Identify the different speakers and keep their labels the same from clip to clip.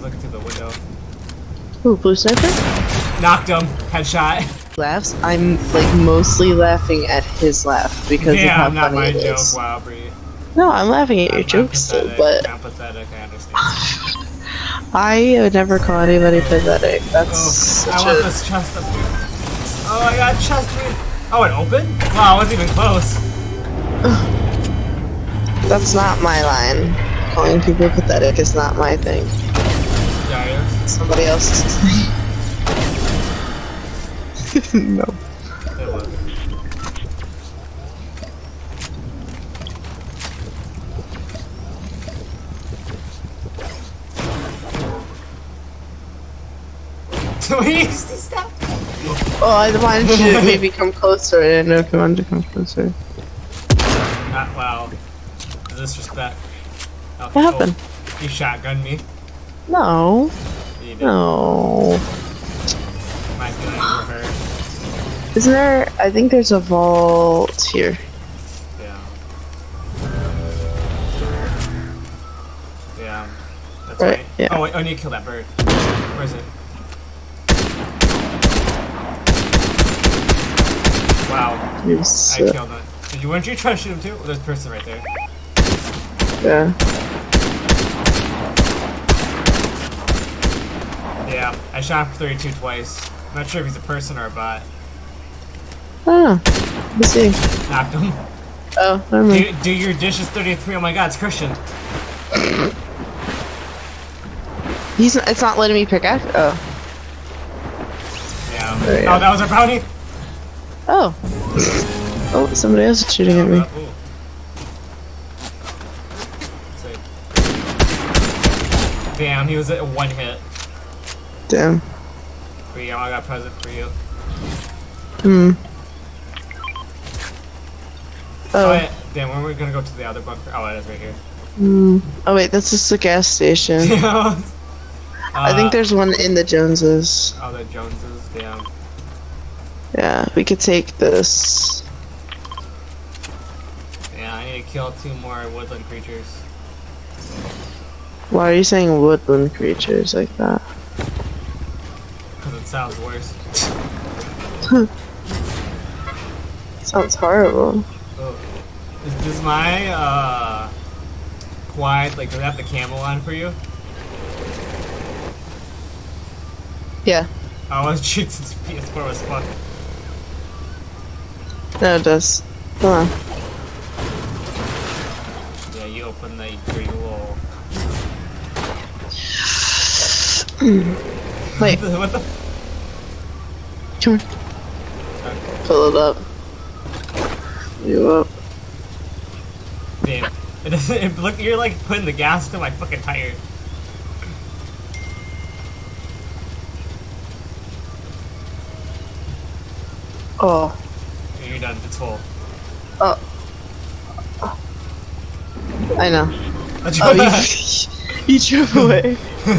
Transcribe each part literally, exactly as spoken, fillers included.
Speaker 1: looking through the window.
Speaker 2: Ooh, blue sniper?
Speaker 1: Knocked him. Headshot.
Speaker 2: Laughs. I'm like mostly laughing at his laugh because
Speaker 1: yeah,
Speaker 2: of how
Speaker 1: not
Speaker 2: funny
Speaker 1: my
Speaker 2: it
Speaker 1: joke.
Speaker 2: is.
Speaker 1: Wow, Bree.
Speaker 2: No, I'm laughing at your
Speaker 1: I'm,
Speaker 2: jokes
Speaker 1: I'm
Speaker 2: still, but
Speaker 1: I'm pathetic. I understand.
Speaker 2: I would never call anybody pathetic. That's
Speaker 1: Oh,
Speaker 2: such
Speaker 1: I want
Speaker 2: a...
Speaker 1: this chest up here. Oh, I got chest. Oh, it opened? Wow, I wasn't even close.
Speaker 2: That's not my line. Calling people pathetic is not my thing.
Speaker 1: Yeah, it is.
Speaker 2: Somebody else's thing. No.
Speaker 1: It was. Please stop.
Speaker 2: Oh, I wanted you to maybe come closer. I didn't know if you wanted to come closer.
Speaker 1: Ah, wow. Disrespect. Oh,
Speaker 2: What happened?
Speaker 1: Oh, you shotgunned me.
Speaker 2: No.
Speaker 1: You did.
Speaker 2: No.
Speaker 1: My feelings were hurt.
Speaker 2: Isn't there? I think there's a vault here.
Speaker 1: Yeah. Yeah. That's
Speaker 2: Right,
Speaker 1: right.
Speaker 2: yeah.
Speaker 1: Oh, wait, I need to kill that bird. Where is it? Wow.
Speaker 2: Yes,
Speaker 1: I
Speaker 2: uh,
Speaker 1: killed it. Did you, weren't you trying to shoot him too? Oh, there's a person right there.
Speaker 2: Yeah.
Speaker 1: Yeah, I shot him for thirty-two twice. I'm not sure if he's a person or a bot.
Speaker 2: Ah. Let's see.
Speaker 1: Knocked him.
Speaker 2: Oh, never mind.
Speaker 1: Do, do your dishes thirty-three. Oh my god, it's Christian.
Speaker 2: He's. It's not letting me pick act. Oh.
Speaker 1: Yeah.
Speaker 2: There you go.
Speaker 1: Oh, that was our bounty?
Speaker 2: Oh. Oh, somebody else is shooting at me.
Speaker 1: Uh, ooh. Damn, he was at one hit.
Speaker 2: Damn.
Speaker 1: But yeah, I got a present for you.
Speaker 2: Hmm.
Speaker 1: Oh,
Speaker 2: Oh.
Speaker 1: yeah. Damn, when are we gonna go to the other bunker? Oh, it is right here.
Speaker 2: Hmm. Oh wait, that's just a gas station.
Speaker 1: uh,
Speaker 2: I think there's one in the Joneses.
Speaker 1: Oh, the Joneses, damn.
Speaker 2: Yeah, we could take this.
Speaker 1: Yeah, I need to kill two more woodland creatures.
Speaker 2: Why are you saying woodland creatures like that?
Speaker 1: Because it sounds worse.
Speaker 2: Sounds horrible.
Speaker 1: Oh. Is, does my, uh... quad, like, does it have the camo on for you?
Speaker 2: Yeah.
Speaker 1: I was cheating since P S four was fun.
Speaker 2: No, it does. Come on.
Speaker 1: Yeah, you open the your little...
Speaker 2: Wait.
Speaker 1: What the?
Speaker 2: Come on. Fill it up. You up.
Speaker 1: Damn. It doesn't, it, look, you're like putting the gas to my fucking tire.
Speaker 2: Oh.
Speaker 1: Okay, you're done. It's full.
Speaker 2: Oh. I know.
Speaker 1: Let's
Speaker 2: Oh,
Speaker 1: go.
Speaker 2: you, you drove away.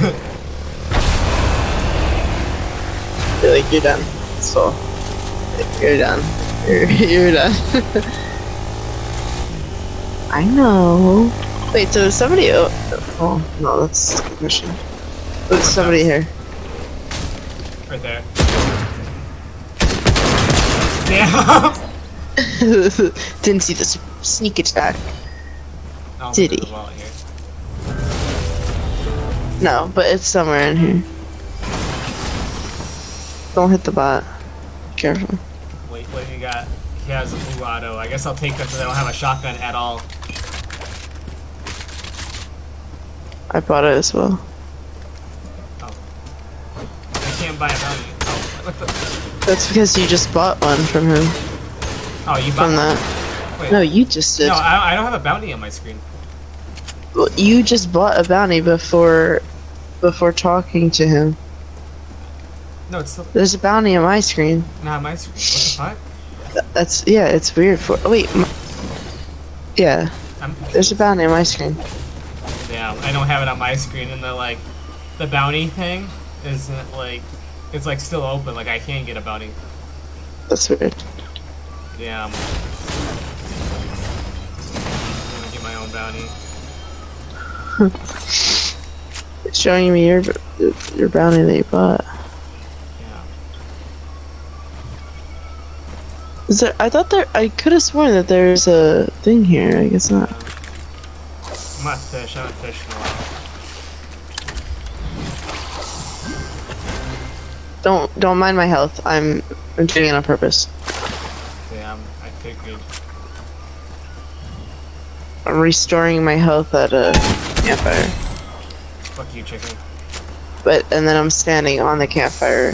Speaker 2: You're like, you're done. So, you're done. You're, you're done. I know. Wait, so is somebody... Oh, oh no, that's the question. There's somebody here.
Speaker 1: Right there. Damn!
Speaker 2: Didn't see the sneak attack.
Speaker 1: Oh,
Speaker 2: Did
Speaker 1: there's
Speaker 2: he?
Speaker 1: a wallet here.
Speaker 2: No, but it's somewhere in here. Don't hit the bot. Careful.
Speaker 1: Wait, what do you got? He has a blue auto. I guess I'll take that because I don't have a shotgun at all.
Speaker 2: I bought it as well.
Speaker 1: Oh. I can't buy a bounty. Oh, what the?
Speaker 2: That's because you just bought one from him.
Speaker 1: Oh, you bought
Speaker 2: From
Speaker 1: one?
Speaker 2: that.
Speaker 1: Wait.
Speaker 2: No, you just did.
Speaker 1: No, I, I don't have a bounty on my screen.
Speaker 2: Well, you just bought a bounty before, before talking to him.
Speaker 1: No, it's still
Speaker 2: There's a bounty on my screen.
Speaker 1: not on my screen. What the fuck?
Speaker 2: Th- That's yeah. It's weird. For oh, wait. My, yeah.
Speaker 1: I'm,
Speaker 2: There's a bounty on my screen.
Speaker 1: yeah, I don't have it on my screen, and the like, the bounty thing isn't like, it's like still open. Like I can get a bounty.
Speaker 2: That's weird.
Speaker 1: Yeah. I'm gonna get my own bounty.
Speaker 2: It's showing me your your bounty that you bought.
Speaker 1: Yeah.
Speaker 2: Is there? I thought there. I could have sworn that there's a thing here. I guess not.
Speaker 1: Um, I'm not fish. I haven't fished in a while.
Speaker 2: Don't don't mind my health. I'm I'm doing it on purpose.
Speaker 1: Damn, I figured.
Speaker 2: I'm restoring my health at a campfire.
Speaker 1: Fuck you, chicken.
Speaker 2: But and then I'm standing on the campfire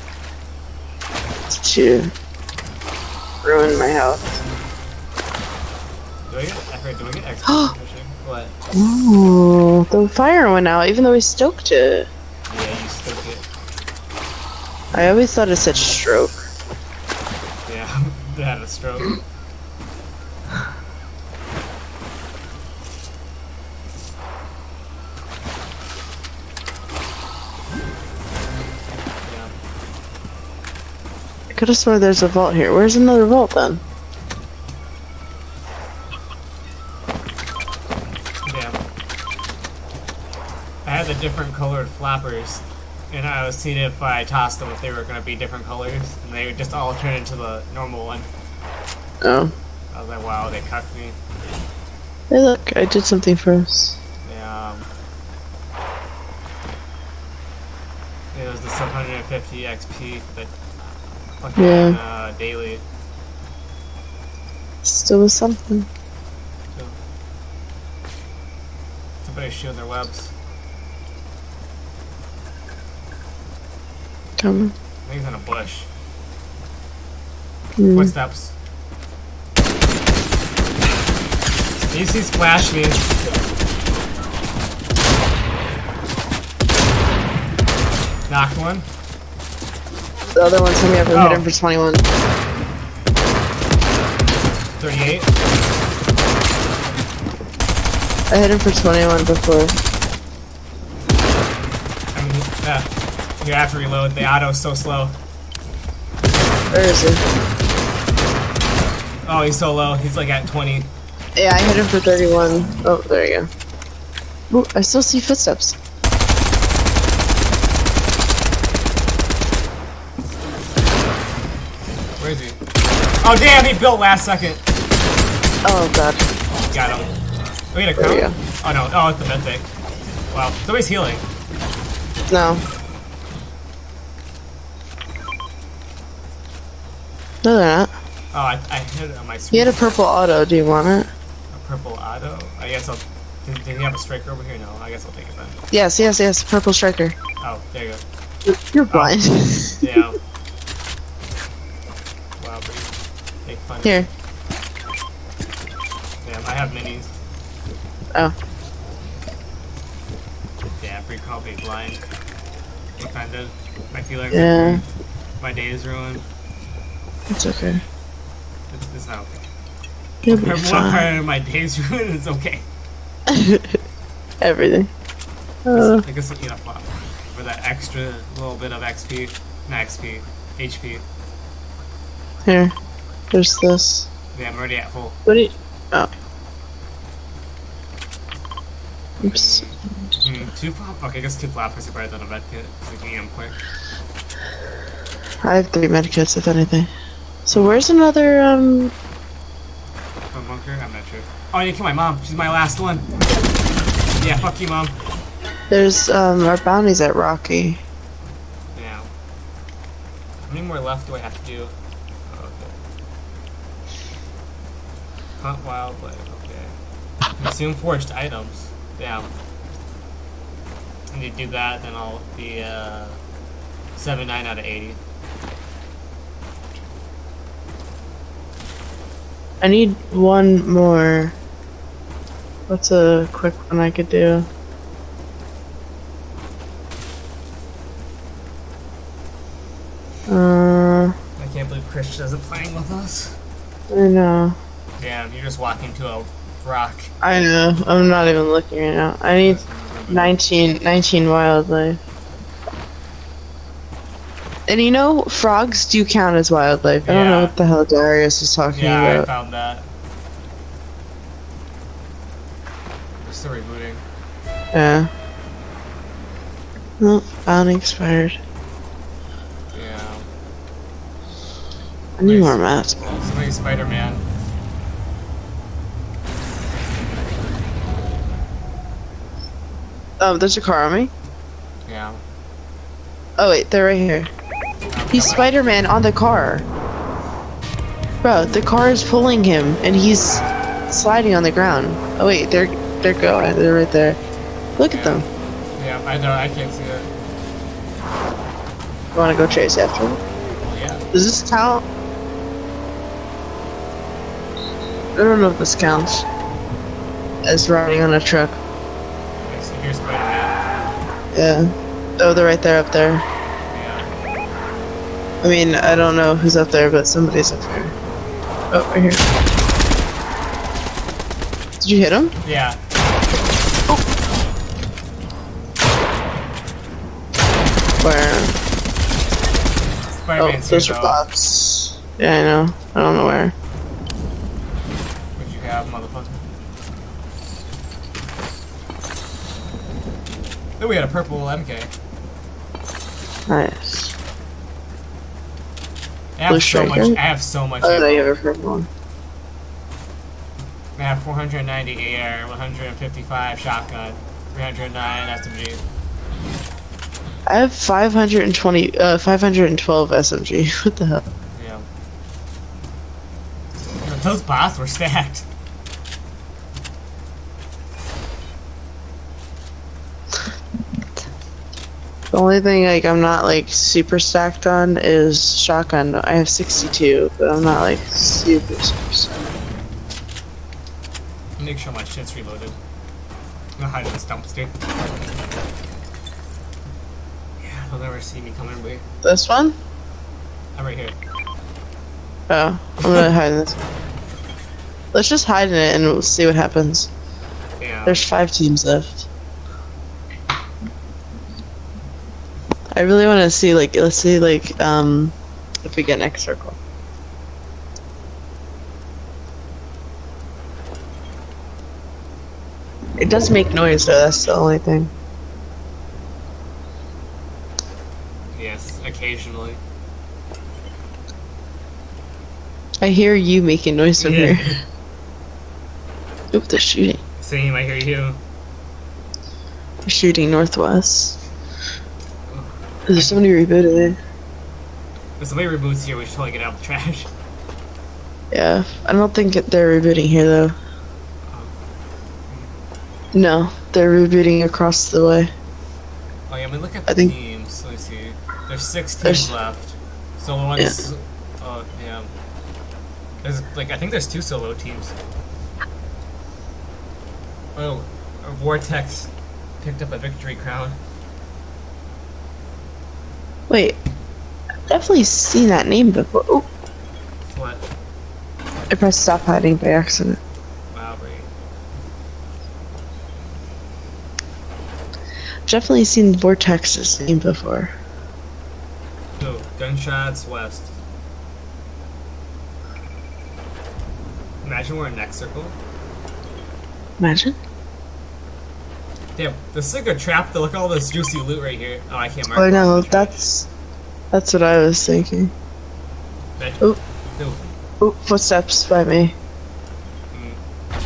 Speaker 2: to ruin my health.
Speaker 1: Do I get? I forget. Do I get X P for fishing? What?
Speaker 2: Oh, the fire went out, even though we stoked it.
Speaker 1: Yeah, you stoked it.
Speaker 2: I always thought it said stroke.
Speaker 1: Yeah, I had a stroke. Yeah.
Speaker 2: I could have sworn there's a vault here. Where's another vault then?
Speaker 1: Damn. I had the different colored flappers, and I was seeing if I tossed them if they were going to be different colors, and they would just all turn into the normal one.
Speaker 2: Oh.
Speaker 1: I was like, wow, they cucked me.
Speaker 2: Hey look, I did something for us.
Speaker 1: Yeah, um, it was the seven hundred fifty X P that fucking
Speaker 2: Yeah.
Speaker 1: uh, daily.
Speaker 2: Still was something.
Speaker 1: So, somebody's shooting their webs.
Speaker 2: Coming.
Speaker 1: I think he's in a bush.
Speaker 2: Mm.
Speaker 1: Footsteps. You see splash me. Knocked one.
Speaker 2: The other one's coming up and
Speaker 1: Oh.
Speaker 2: hit him for twenty-one.
Speaker 1: thirty-eight.
Speaker 2: I hit him for twenty-one before.
Speaker 1: I mean, yeah. You have to reload. The auto's so slow.
Speaker 2: Where is he?
Speaker 1: Oh, he's so low. He's like at twenty.
Speaker 2: Yeah, I hit him for thirty-one. Oh, there you go. Ooh, I still see footsteps.
Speaker 1: Where is he? Oh, damn, he built last second.
Speaker 2: Oh god.
Speaker 1: Got him. We had a
Speaker 2: There you
Speaker 1: crown?
Speaker 2: go.
Speaker 1: Oh, no. Oh, it's the med thing. Wow. Somebody's healing.
Speaker 2: No. No, they're not.
Speaker 1: Oh, I, I hit it on my
Speaker 2: He
Speaker 1: screen.
Speaker 2: had a purple auto. Do you want it?
Speaker 1: A purple auto? I guess I'll... Did, did he have a striker over here? No, I guess I'll take it then.
Speaker 2: Yes, yes, yes. Purple striker.
Speaker 1: Oh, there you go.
Speaker 2: You're blind.
Speaker 1: Yeah. Wow, but you make fun of
Speaker 2: Here.
Speaker 1: Damn, I have minis.
Speaker 2: Oh.
Speaker 1: Damn, free call me blind. It kind of... My feelings
Speaker 2: Yeah.
Speaker 1: are hurt. My day is ruined.
Speaker 2: It's okay.
Speaker 1: It's, it's not okay.
Speaker 2: You'll be
Speaker 1: One
Speaker 2: fine.
Speaker 1: part of my day's ruined, it's okay.
Speaker 2: Everything. Uh,
Speaker 1: I guess I'll eat a flop for that extra little bit of X P. Not X P. H P.
Speaker 2: here. There's this.
Speaker 1: Yeah, I'm already at full.
Speaker 2: What do you... Oh. Oops.
Speaker 1: Hmm, two flop? Okay, I guess two floppers are better than a med kit. So we can eat them quick.
Speaker 2: I have three medkits, if anything. So where's another, um...
Speaker 1: One bunker? I'm not sure. Oh, I need to kill my mom. She's my last one. Yeah, fuck you, mom.
Speaker 2: There's, um, our bounties at Rocky.
Speaker 1: Yeah. How many more left do I have to do? Oh, okay. Hunt wildlife, okay. Consume forged items. Damn. I need to do that, then I'll be, uh... seventy-nine out of eighty.
Speaker 2: I need one more. What's a quick one I could do? Uh,
Speaker 1: I can't believe Chris isn't playing with us.
Speaker 2: I know.
Speaker 1: Damn, you're just walking to a rock.
Speaker 2: I know. I'm not even looking right now. I need nineteen, nineteen wildlife. And you know, frogs do count as wildlife. I don't know
Speaker 1: Yeah.
Speaker 2: what the hell Darius was talking
Speaker 1: Yeah, I
Speaker 2: about.
Speaker 1: found that. We're still rebooting.
Speaker 2: Yeah. No, bounty expired.
Speaker 1: Yeah.
Speaker 2: I need more masks.
Speaker 1: Somebody's Spider-Man.
Speaker 2: Oh, there's a car on me.
Speaker 1: Yeah.
Speaker 2: Oh wait, they're right here. He's Spider-Man on the car. Bro, the car is pulling him, and he's sliding on the ground. Oh wait, they're they're going. They're right there. Look at them.
Speaker 1: Yeah, I know. I can't see it.
Speaker 2: You want to go chase after them?
Speaker 1: Yeah.
Speaker 2: Does this count? I don't know if this counts as riding on a truck.
Speaker 1: Okay, so here's Spider-Man.
Speaker 2: Yeah. Oh, they're right there, up there.
Speaker 1: Yeah.
Speaker 2: I mean, I don't know who's up there, but somebody's up there. Oh, right here. Did you hit him?
Speaker 1: Yeah.
Speaker 2: Where?
Speaker 1: Spider-Man's
Speaker 2: Oh, those
Speaker 1: here,
Speaker 2: are
Speaker 1: though.
Speaker 2: bots. Yeah, I know. I don't know where.
Speaker 1: What'd you have, motherfucker? Oh, we had a purple M K.
Speaker 2: Nice.
Speaker 1: I have
Speaker 2: Blue
Speaker 1: so much.
Speaker 2: striker?
Speaker 1: I have so much.
Speaker 2: Oh, no, you
Speaker 1: ammo.
Speaker 2: have a purple one.
Speaker 1: I have four hundred ninety air, one hundred fifty-five shotgun, three hundred nine S M G.
Speaker 2: I have five hundred twenty, uh, five hundred twelve S M G. What the hell?
Speaker 1: Yeah. But those bots were stacked.
Speaker 2: The only thing like I'm not like super stacked on is shotgun. I have sixty-two, but I'm not like super super stacked.
Speaker 1: Make sure my shit's reloaded. I'm gonna hide in this dumpster. Yeah, they'll never see me coming away.
Speaker 2: This one?
Speaker 1: I'm right here.
Speaker 2: Oh, I'm gonna hide in this. Let's just hide in it and we'll see what happens.
Speaker 1: Yeah.
Speaker 2: There's five teams left. I really want to see like let's see like um if we get next circle. It does make noise though. That's the only thing.
Speaker 1: Yes, occasionally.
Speaker 2: I hear you making noise from
Speaker 1: Yeah.
Speaker 2: here. Oop, they're shooting.
Speaker 1: Same, I hear you.
Speaker 2: They're shooting northwest. There's somebody rebooted.
Speaker 1: If somebody reboots here, we should totally get out of the trash.
Speaker 2: Yeah, I don't think it- they're rebooting here though. No, they're rebooting across the way.
Speaker 1: Oh yeah, I mean look at
Speaker 2: I
Speaker 1: the
Speaker 2: think-
Speaker 1: teams. Let me see. There's six teams
Speaker 2: There's-
Speaker 1: left. Solo ones. Yeah. Oh yeah. There's like I think there's two solo teams. Oh, a Vortex picked up a victory crown.
Speaker 2: Wait, I've definitely seen that name before. Oh,
Speaker 1: What?
Speaker 2: I pressed stop hiding by accident.
Speaker 1: Wow, great.
Speaker 2: I've definitely seen Vortex's name before.
Speaker 1: Oh, gunshots west. Imagine we're in next circle.
Speaker 2: Imagine.
Speaker 1: Damn, this is like a trap to look at all this juicy loot right here. Oh, I can't mark.
Speaker 2: Oh
Speaker 1: it.
Speaker 2: no, that's that's what I was thinking.
Speaker 1: That-
Speaker 2: Oh,
Speaker 1: Oh.
Speaker 2: oh, footsteps by me.
Speaker 1: Mm.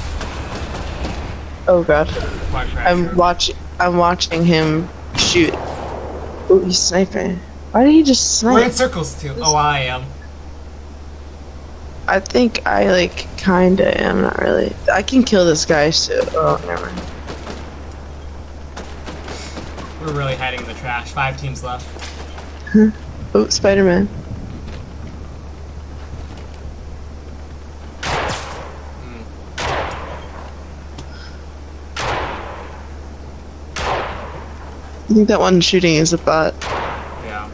Speaker 2: Oh god,
Speaker 1: Quad crasher.
Speaker 2: I'm watching. I'm watching him shoot. Oh, he's sniping. Why did he just
Speaker 1: We're in
Speaker 2: snipe?
Speaker 1: circles too. Oh, I am.
Speaker 2: I think I like kinda am, not really. I can kill this guy too. Oh, never mind.
Speaker 1: We're really hiding in the trash. Five teams left.
Speaker 2: Oh, Spider-Man.
Speaker 1: Mm.
Speaker 2: I think that one shooting is a bot.
Speaker 1: Yeah.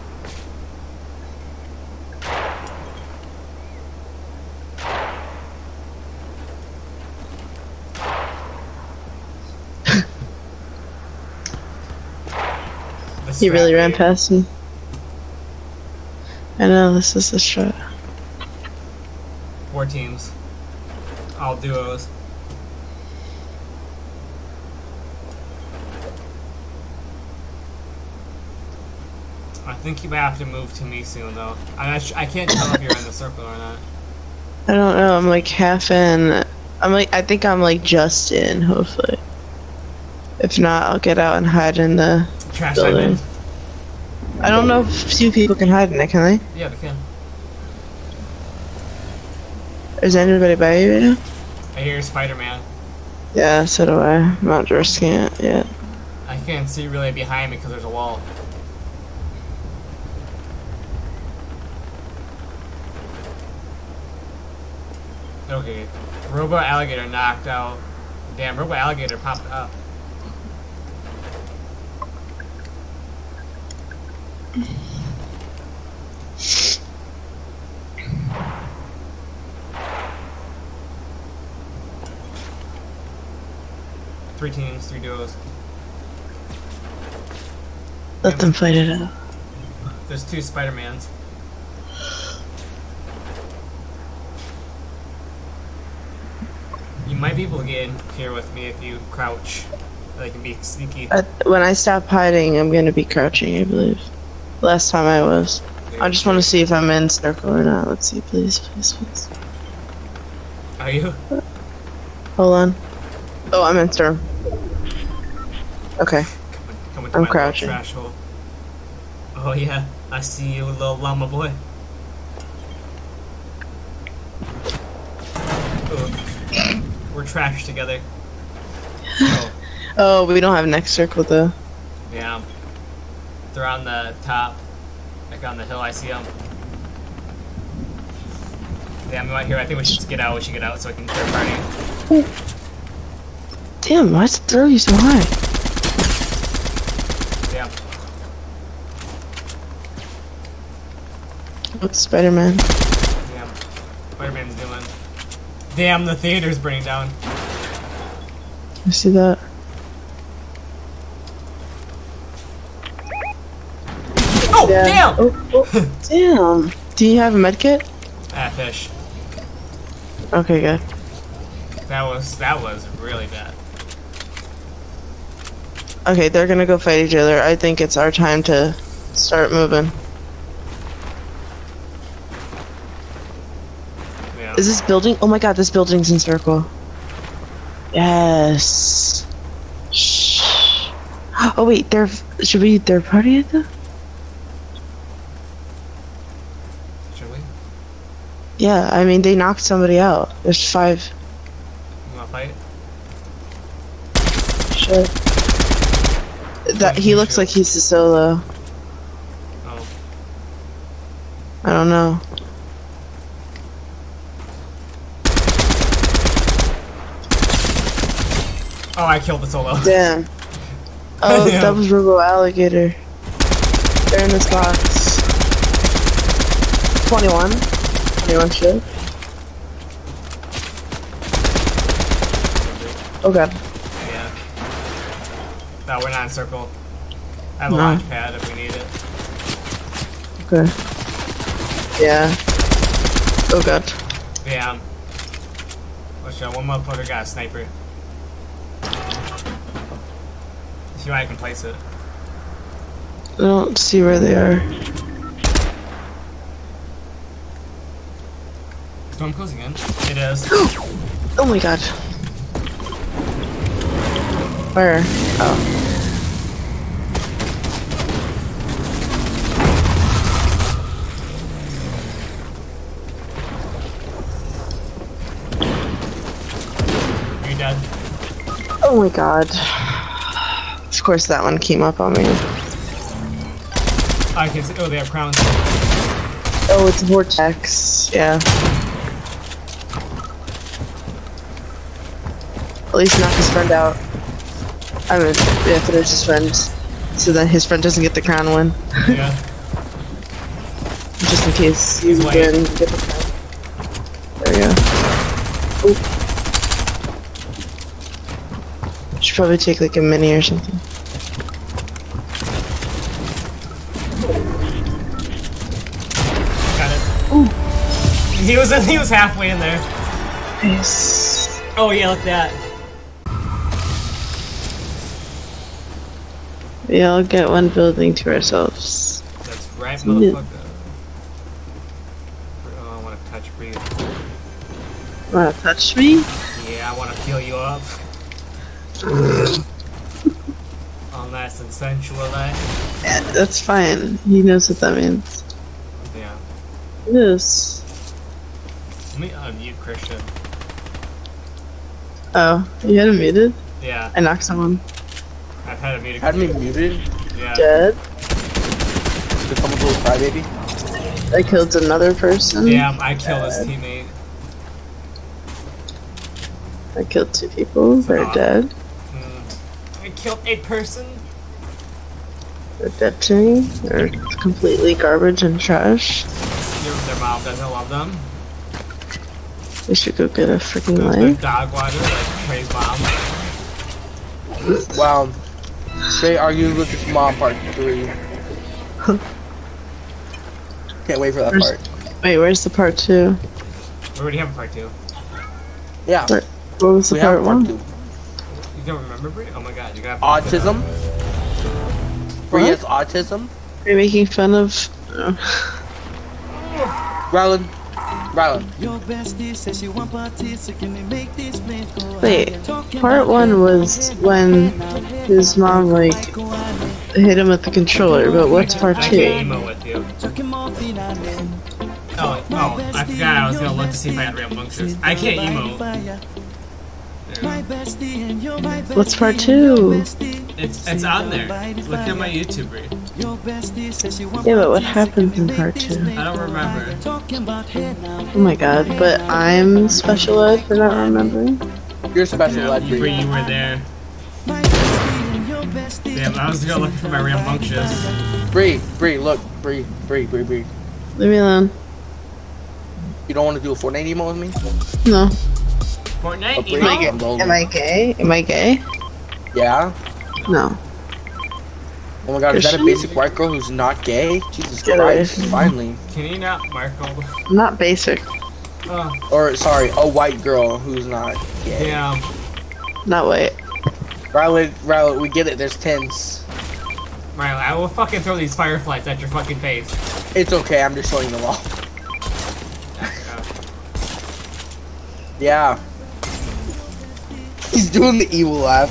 Speaker 1: The
Speaker 2: He really
Speaker 1: scrap
Speaker 2: ran
Speaker 1: rate.
Speaker 2: past me. I know, this is a shot.
Speaker 1: Four teams. All duos. I think you might have to move to me soon, though. I'm not sh I can't tell if you're in the circle or not.
Speaker 2: I don't know. I'm like half in. I'm like I think I'm like just in. Hopefully, if not, I'll get out and hide in the
Speaker 1: Trash
Speaker 2: building. I don't know if two people can hide in it. Can they?
Speaker 1: Yeah, they can.
Speaker 2: Is anybody by you right now?
Speaker 1: I hear Spider-Man.
Speaker 2: Yeah, so do I. I'm not risking it yet.
Speaker 1: I can't see really behind me because there's a wall. Okay, Robo Alligator knocked out. Damn, Robo Alligator popped up. Three teams, three duos.
Speaker 2: Let them fight it out.
Speaker 1: There's two Spider-Mans. You might be able to get in here with me if you crouch. They can be sneaky.
Speaker 2: I, when I stop hiding, I'm gonna be crouching, I believe. Last time I was. I just want to see if I'm in circle or not. Let's see, please, please, please.
Speaker 1: Are you?
Speaker 2: Hold on. Oh, I'm in storm. Okay.
Speaker 1: Come into
Speaker 2: I'm
Speaker 1: my
Speaker 2: crouching.
Speaker 1: Trash hole. Oh yeah, I see you, little llama boy. Ooh. We're trash together. Oh.
Speaker 2: Oh, we don't have next circle though.
Speaker 1: Yeah. They're on the top. Like on the hill, I see them. Yeah, I'm right here. I think we should just get out. We should get out so I can start partying.
Speaker 2: Damn, why does it throw you so high?
Speaker 1: Yeah.
Speaker 2: What's Spider-Man?
Speaker 1: Damn. Spider-Man's doing. Damn, the theater's burning down.
Speaker 2: I see that.
Speaker 1: Oh,
Speaker 2: Yeah.
Speaker 1: damn!
Speaker 2: Oh, oh, damn. Do you have a medkit?
Speaker 1: Ah, fish.
Speaker 2: Okay, good.
Speaker 1: That was that was really bad.
Speaker 2: Okay, they're gonna go fight each other. I think it's our time to start moving.
Speaker 1: Yeah.
Speaker 2: Is this building? Oh my god, this building's in circle. Yes. Shh. Oh wait, they're should we third party it though?
Speaker 1: Should we?
Speaker 2: Yeah, I mean they knocked somebody out. There's five.
Speaker 1: You wanna fight?
Speaker 2: Shit. That he looks like he's a solo.
Speaker 1: Oh.
Speaker 2: I don't know.
Speaker 1: Oh, I killed the solo.
Speaker 2: Damn. Oh,
Speaker 1: Damn.
Speaker 2: that was Robo Alligator. They're in this box. twenty-one. twenty-one shit. Oh god.
Speaker 1: Yeah. No, we're not in circle. I have a
Speaker 2: No.
Speaker 1: launch pad if we need it.
Speaker 2: Okay. Yeah. Oh god.
Speaker 1: Yeah. Watch out, one motherfucker got a sniper. See why I can place it.
Speaker 2: I don't see where they are.
Speaker 1: Storm closing in. It is.
Speaker 2: Oh my god. Where? Oh.
Speaker 1: Are you dead?
Speaker 2: Oh my god. Of course that one came up on me.
Speaker 1: I can see. Oh, they have crowns.
Speaker 2: Oh, it's Vortex. Yeah. At least knock his friend out. I mean, yeah, finish his friend. So then his friend doesn't get the crown win.
Speaker 1: Yeah.
Speaker 2: Just in case you
Speaker 1: He's
Speaker 2: win,
Speaker 1: white.
Speaker 2: get the crown. There we go. Oop. Should probably take like a mini or something.
Speaker 1: Got it. Ooh. He was he was halfway in there.
Speaker 2: Nice.
Speaker 1: Oh yeah, look at that.
Speaker 2: We all get one building to ourselves.
Speaker 1: That's right, motherfucker. Oh, I want to touch breathe.
Speaker 2: Wanna touch me?
Speaker 1: Yeah, I want to feel you up. All nice and sensual, eh?
Speaker 2: Yeah, that's fine. He knows what that means.
Speaker 1: Yeah.
Speaker 2: It is.
Speaker 1: Let me unmute Christian.
Speaker 2: Oh, you had him muted?
Speaker 1: Yeah.
Speaker 2: I knocked someone.
Speaker 1: I've had a muted.
Speaker 3: Had me muted?
Speaker 1: Yeah.
Speaker 2: Dead.
Speaker 3: Did someone go crybaby?
Speaker 2: I killed another person.
Speaker 1: Damn, I killed his teammate.
Speaker 2: I killed two people. They're
Speaker 1: Oh.
Speaker 2: dead.
Speaker 1: Mm. I killed a person.
Speaker 2: They're dead to me. They're completely garbage and trash.
Speaker 1: Their, their mom doesn't love them.
Speaker 2: We should go get a freaking
Speaker 1: Their
Speaker 2: light.
Speaker 1: dog water, like Trey's mom.
Speaker 3: Wow. Trey argues with his mom, part three. Can't wait for that
Speaker 2: Where's-
Speaker 3: part.
Speaker 2: Wait, where's the part two?
Speaker 1: We already have a part two.
Speaker 3: Yeah.
Speaker 2: Where- What was the
Speaker 3: We have
Speaker 2: part
Speaker 3: part
Speaker 2: one?
Speaker 3: two.
Speaker 1: You don't remember, Brie? Oh my god, you got
Speaker 3: Autism? Bree
Speaker 2: What?
Speaker 3: has autism?
Speaker 2: Are you making fun of? Oh.
Speaker 3: Rylan. Rylan.
Speaker 2: Wait, part one was when his mom like hit him with the controller, but what's part
Speaker 1: I can't
Speaker 2: two?
Speaker 1: emo with you. Oh, oh, I forgot I was gonna look to see if I had rambunctious. I can't emo. There.
Speaker 2: What's part two?
Speaker 1: It's it's on there. Look at my YouTube, Brie.
Speaker 2: Yeah, but what happens in part two?
Speaker 1: I don't remember.
Speaker 2: Oh my god, but I'm special ed for not remembering.
Speaker 3: You're special,
Speaker 1: Yeah,
Speaker 3: lad,
Speaker 1: you, Brie,
Speaker 3: Bree.
Speaker 1: you were there. Damn, I was gonna look for my rambunctious.
Speaker 3: Bree, Bree, look. Bree, Bree, Bree, Bree.
Speaker 2: Leave me alone.
Speaker 3: You don't want to do a Fortnite emo with me?
Speaker 2: No.
Speaker 1: Fortnite,
Speaker 3: Oh, Brie,
Speaker 1: emo?
Speaker 2: Am I,
Speaker 3: I'm lonely.
Speaker 2: am I gay? Am I gay?
Speaker 3: Yeah?
Speaker 2: No.
Speaker 3: Oh my god, is that a
Speaker 2: Christian?
Speaker 3: basic white girl who's not gay? Jesus
Speaker 2: Get away
Speaker 3: Christ,
Speaker 2: from me.
Speaker 3: finally.
Speaker 1: Can you not, Marco?
Speaker 2: I'm not basic.
Speaker 1: Oh,
Speaker 3: Or, sorry, a white girl who's not gay.
Speaker 1: damn.
Speaker 2: Not white.
Speaker 3: Rylan, Rylan, we get it, there's tents.
Speaker 1: Riley, I will fucking throw these fireflies at your fucking face.
Speaker 3: It's okay, I'm just showing them all. Yeah. He's doing the evil laugh.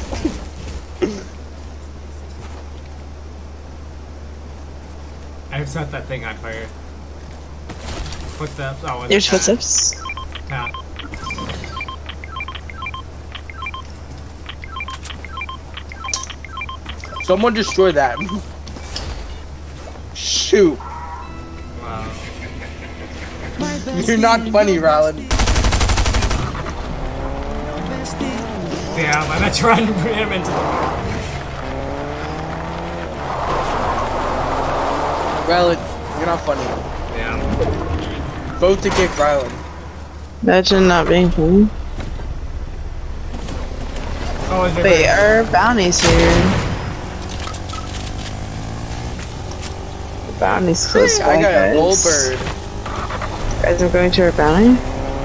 Speaker 1: I set that thing on fire. Footsteps. Oh,
Speaker 2: There's footsteps.
Speaker 1: Yeah.
Speaker 3: Someone destroy that. Shoot.
Speaker 1: Wow.
Speaker 3: You're not funny, Rylan.
Speaker 1: Damn, I meant to run him into the.
Speaker 3: Rylan, you're not funny.
Speaker 1: Damn.
Speaker 3: Vote to kick Rylan.
Speaker 2: Imagine not being funny.
Speaker 1: Oh, is your
Speaker 2: Wait, our bounty's here. The bounty's close by,
Speaker 3: I got a
Speaker 2: guys.
Speaker 3: gold bird.
Speaker 2: Guys, I'm going to our bounty.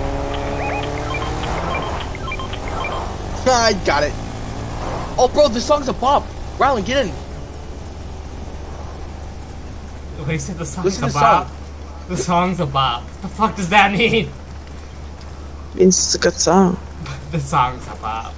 Speaker 3: I got it. Oh, bro, this song's a bop. Rylan, get in.
Speaker 1: Wait, so the song's
Speaker 3: Listen
Speaker 1: a
Speaker 3: to the
Speaker 1: bop?
Speaker 3: song.
Speaker 1: The song's a bop. What the fuck does that mean?
Speaker 2: Means it's a good song.
Speaker 1: The song's a bop.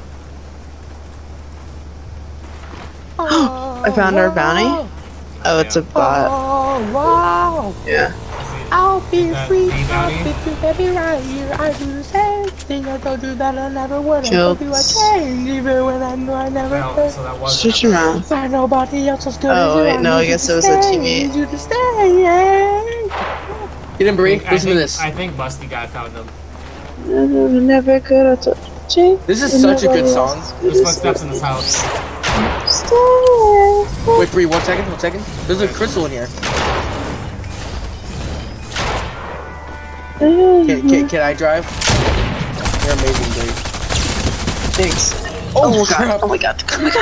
Speaker 2: I found our bounty. Oh, it's a bot.
Speaker 3: Oh, wow.
Speaker 2: Yeah.
Speaker 3: I'll be
Speaker 1: That
Speaker 3: free.
Speaker 1: me
Speaker 3: I'll
Speaker 1: bounty?
Speaker 3: be free, baby, right here. I do the same thing. I don't do that. I never would. I
Speaker 2: Killed.
Speaker 3: do I change even when I know I never
Speaker 1: No,
Speaker 3: could.
Speaker 1: so that was.
Speaker 2: Switch around.
Speaker 3: Find nobody else as good
Speaker 2: Oh,
Speaker 3: as you.
Speaker 2: wait, no, I
Speaker 3: need you
Speaker 2: guess
Speaker 3: to
Speaker 2: it was a
Speaker 3: stay,
Speaker 2: teammate.
Speaker 3: need you to stay, yeah. Get in, Bree.
Speaker 1: I
Speaker 3: Listen
Speaker 1: think,
Speaker 3: to this.
Speaker 1: I think Busty guy found him.
Speaker 2: Never could have touched you.
Speaker 3: This is such a good song.
Speaker 1: There's footsteps in this house.
Speaker 3: Wait, Bree, one second, one second. There's a crystal in here. Can, can, can I drive? You're amazing, Bree.
Speaker 2: Thanks.
Speaker 3: Oh,
Speaker 2: Oh, god.
Speaker 3: crap.
Speaker 2: Oh my god. Oh my god.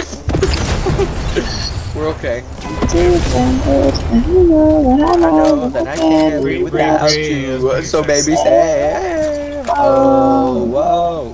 Speaker 3: We're okay.
Speaker 2: I know
Speaker 3: that I can't
Speaker 1: Bree,
Speaker 3: be
Speaker 1: Bree,
Speaker 3: without
Speaker 1: Bree is
Speaker 3: you.
Speaker 1: being
Speaker 3: So baby,
Speaker 1: sexy.
Speaker 3: say, oh, whoa,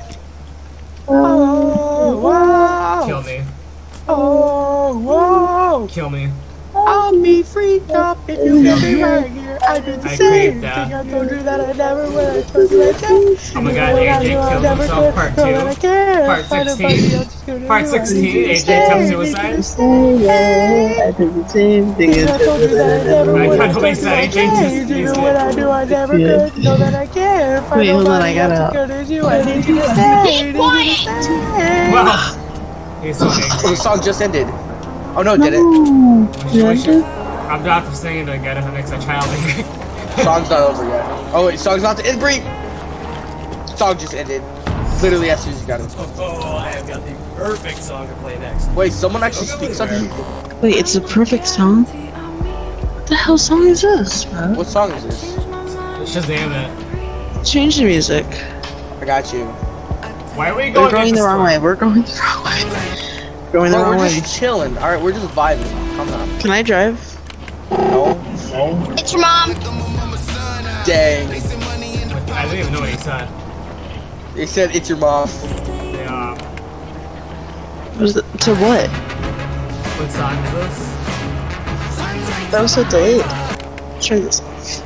Speaker 3: oh, wow,
Speaker 1: Kill me.
Speaker 3: oh, whoa,
Speaker 1: Kill me.
Speaker 3: oh, got me freaked up. If you get me right here, I do the
Speaker 1: I
Speaker 3: same
Speaker 1: crave
Speaker 3: thing.
Speaker 1: that.
Speaker 3: I told you that I never would. I told you I can't.
Speaker 1: Oh my god, A J killed himself, part two. Part sixteen. Part sixteen, A J attempts suicide.
Speaker 2: I did the same thing.
Speaker 3: I told you that I never
Speaker 1: I
Speaker 3: would.
Speaker 1: got no insight, A J just
Speaker 3: Even when I knew I never could. Know that I can't.
Speaker 2: Wait, hold on, I gotta.
Speaker 3: Good as you. I need you to stay. Be quiet.
Speaker 1: Wow. He's so angry.
Speaker 3: The song just ended. Oh no, did it?
Speaker 1: We should- I'm not for singing to get it makes a child angry.
Speaker 3: Song's not over yet. Oh wait, song's not to end. Breathe. Song just ended. Literally as soon as you got it.
Speaker 1: Oh, I have got the perfect song to play next.
Speaker 3: Wait, someone actually speaks something?
Speaker 2: Wait, it's a perfect song? What the hell song is this, bro?
Speaker 3: What song is this?
Speaker 1: Shazam it.
Speaker 2: Change the music.
Speaker 3: I got you.
Speaker 1: Why are we
Speaker 2: We're
Speaker 1: going,
Speaker 2: going the wrong
Speaker 1: store?
Speaker 2: way. We're going the wrong way. Going the
Speaker 3: Bro,
Speaker 2: wrong
Speaker 3: we're
Speaker 2: way.
Speaker 3: just chilling. Alright, we're just vibing. Come on.
Speaker 2: Can I drive?
Speaker 3: No. No.
Speaker 4: It's your mom.
Speaker 3: Dang.
Speaker 1: I didn't even know what he said.
Speaker 3: They said it's your mom.
Speaker 1: Yeah.
Speaker 2: Was it, to what?
Speaker 1: What song is this?
Speaker 2: That was so delayed. Try this.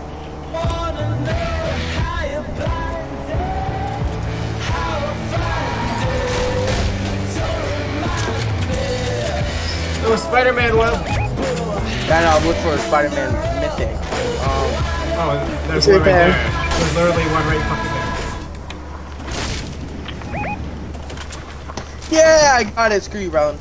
Speaker 1: It was Spider-Man web.
Speaker 3: I know, I'm looking for a Spider-Man mythic. Um,
Speaker 1: Oh, there's
Speaker 2: It's
Speaker 1: one
Speaker 2: right
Speaker 1: right
Speaker 2: there.
Speaker 1: there. There's literally one right fucking there.
Speaker 3: yeah, I got it. Screw you, Brown.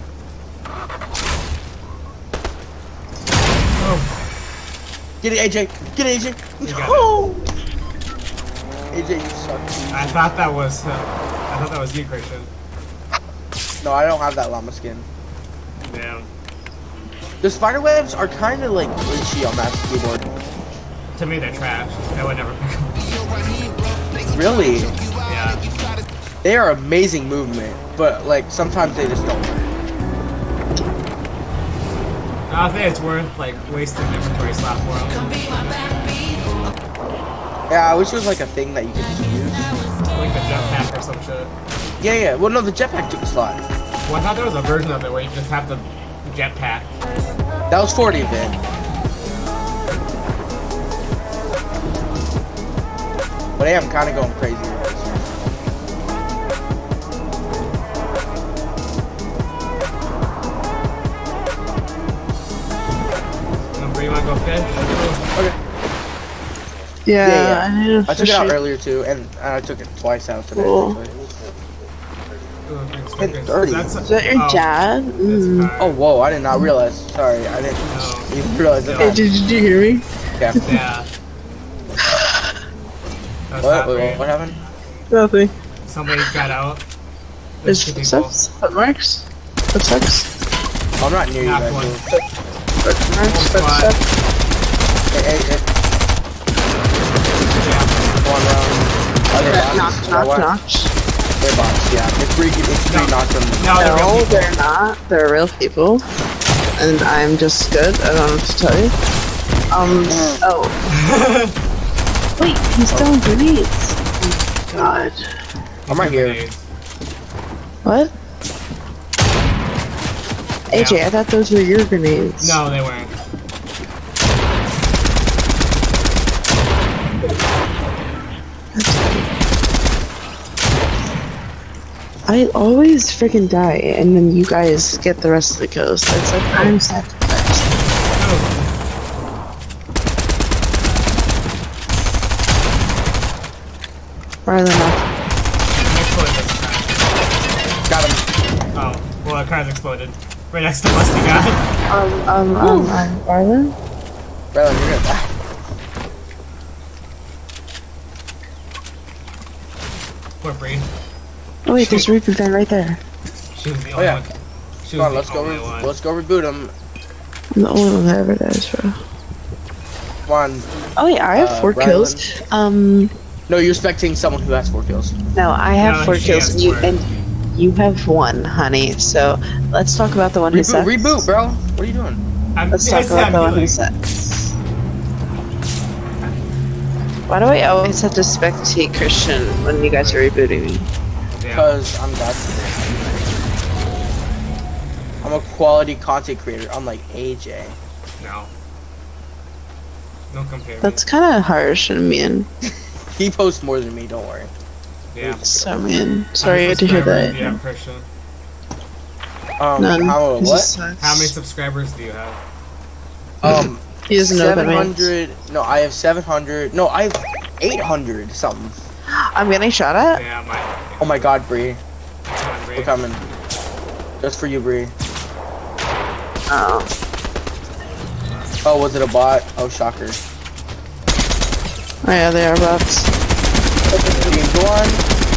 Speaker 1: Oh,
Speaker 3: Get it, A J. Get it, A J.
Speaker 1: you got
Speaker 3: No. A J, you suck.
Speaker 1: I thought that was uh, I thought that was you, Christian.
Speaker 3: No, I don't have that llama skin.
Speaker 1: Damn.
Speaker 3: The spider webs are kind of like glitchy on that keyboard.
Speaker 1: To me, they're trash. I would never pick them.
Speaker 3: Really?
Speaker 1: Yeah.
Speaker 3: They are amazing movement, but like sometimes they just don't work.
Speaker 1: I don't think it's worth like wasting inventory slot for them.
Speaker 3: Yeah, I wish it was like a thing that you could just use.
Speaker 1: Like the jetpack or some shit.
Speaker 3: Yeah, yeah. Well, no, the jetpack took a slot.
Speaker 1: Well, I thought there was a version of it where you just have the jetpack.
Speaker 3: That was forty of it. But hey, I'm kind of going crazy with this.
Speaker 1: Remember, you wanna go fish?
Speaker 3: Okay.
Speaker 2: Yeah,
Speaker 3: Yeah, yeah.
Speaker 2: I need a
Speaker 3: I took it out
Speaker 2: fishing
Speaker 3: earlier too, and I took it twice out today.
Speaker 2: Cool.
Speaker 3: actually.
Speaker 1: Ooh, green
Speaker 3: It's
Speaker 1: stickers.
Speaker 3: dirty.
Speaker 1: That's-
Speaker 2: Is that your
Speaker 1: oh,
Speaker 2: dad?
Speaker 1: that's
Speaker 2: Mm.
Speaker 1: fine.
Speaker 3: Oh, whoa! I did not realize. Sorry, I didn't
Speaker 1: No.
Speaker 3: even realize that.
Speaker 1: Hey,
Speaker 2: Did, did you hear me?
Speaker 3: Yeah.
Speaker 1: Yeah. That's
Speaker 3: What?
Speaker 1: not
Speaker 3: Wait,
Speaker 1: great.
Speaker 3: what, what happened?
Speaker 2: Nothing.
Speaker 1: Somebody got out.
Speaker 2: There's
Speaker 1: There's two people.
Speaker 2: footsteps? Footmarks? Footsteps?
Speaker 3: I'm not near you,
Speaker 1: Knocked
Speaker 3: guys.
Speaker 1: one.
Speaker 2: Footmarks?
Speaker 1: One squad.
Speaker 2: Footsteps?
Speaker 3: Hey, hey, hey.
Speaker 1: Yeah.
Speaker 3: One round. Other box.
Speaker 2: Knock,
Speaker 3: Oh,
Speaker 2: knock,
Speaker 3: what?
Speaker 2: knock.
Speaker 3: They're bots, yeah. It's three, it's three
Speaker 1: No.
Speaker 3: knocks from
Speaker 1: No, they're real
Speaker 2: No,
Speaker 1: people.
Speaker 2: they're not. They're real people. And I'm just good. I don't know what to tell you. Um, oh. Wait, he's throwing grenades. Oh, God.
Speaker 3: I'm right here.
Speaker 1: Grenades.
Speaker 2: What? A J, I thought those were your grenades.
Speaker 1: No, they weren't.
Speaker 2: I always freaking die, and then you guys get the rest of the kills. It's like I'm sacrificed. Rather than not.
Speaker 1: Exploded this time.
Speaker 3: Got him.
Speaker 1: Oh, well, the car's exploded. Right next to Musty guy.
Speaker 2: Um, um, um, um, Arlen?
Speaker 3: Rylan, you're good.
Speaker 1: Poor Bree.
Speaker 2: Oh wait, there's a reboot van right there.
Speaker 1: She was the
Speaker 3: Oh,
Speaker 1: only
Speaker 3: yeah.
Speaker 1: one. She
Speaker 3: Come on,
Speaker 1: was
Speaker 3: let's
Speaker 1: the
Speaker 3: go.
Speaker 1: only
Speaker 3: Re
Speaker 1: one.
Speaker 3: let's go reboot him.
Speaker 2: I'm the only one that ever dies, bro.
Speaker 3: Come on.
Speaker 2: Oh wait, I have
Speaker 3: Uh,
Speaker 2: four
Speaker 3: Rylan.
Speaker 2: kills. Um,
Speaker 3: No, you're expecting someone who has four kills.
Speaker 2: no, I have
Speaker 1: No,
Speaker 2: four
Speaker 1: she
Speaker 2: kills,
Speaker 1: has
Speaker 2: and you
Speaker 1: four.
Speaker 2: and you have one, honey. So let's talk about the one who
Speaker 3: Reboot,
Speaker 2: sucks.
Speaker 3: reboot, bro. What are you doing?
Speaker 1: I'm,
Speaker 2: Let's
Speaker 1: yes,
Speaker 2: talk about
Speaker 1: I'm
Speaker 2: the one who
Speaker 1: doing-
Speaker 2: sucks. Why do I always have to spectate Christian when you guys are rebooting me?
Speaker 1: Yeah.
Speaker 3: Because I'm God. I'm a quality content creator, unlike A J.
Speaker 1: No. Don't compare
Speaker 2: That's kind of harsh and mean.
Speaker 3: He posts more than me, don't worry.
Speaker 1: me. Yeah.
Speaker 2: So mean. Sorry
Speaker 1: How many
Speaker 2: to hear
Speaker 1: subscribers
Speaker 2: that.
Speaker 1: do you have, Christian?
Speaker 3: Um,
Speaker 2: None.
Speaker 3: how,
Speaker 2: It
Speaker 3: what?
Speaker 2: just sucks.
Speaker 1: How many subscribers do you have?
Speaker 3: Um,
Speaker 2: He doesn't know what that
Speaker 3: seven
Speaker 2: means.
Speaker 3: hundred. No, I have seven hundred. No, I have eight hundred something.
Speaker 2: I'm getting shot at?
Speaker 1: Yeah, my.
Speaker 3: Oh my god, Bree.
Speaker 1: Come on, Bree.
Speaker 3: We're coming. Just for you, Bree.
Speaker 2: Oh.
Speaker 3: Oh, was it a bot? Oh, shocker.
Speaker 2: Oh yeah, they are bots.
Speaker 3: Team, go on.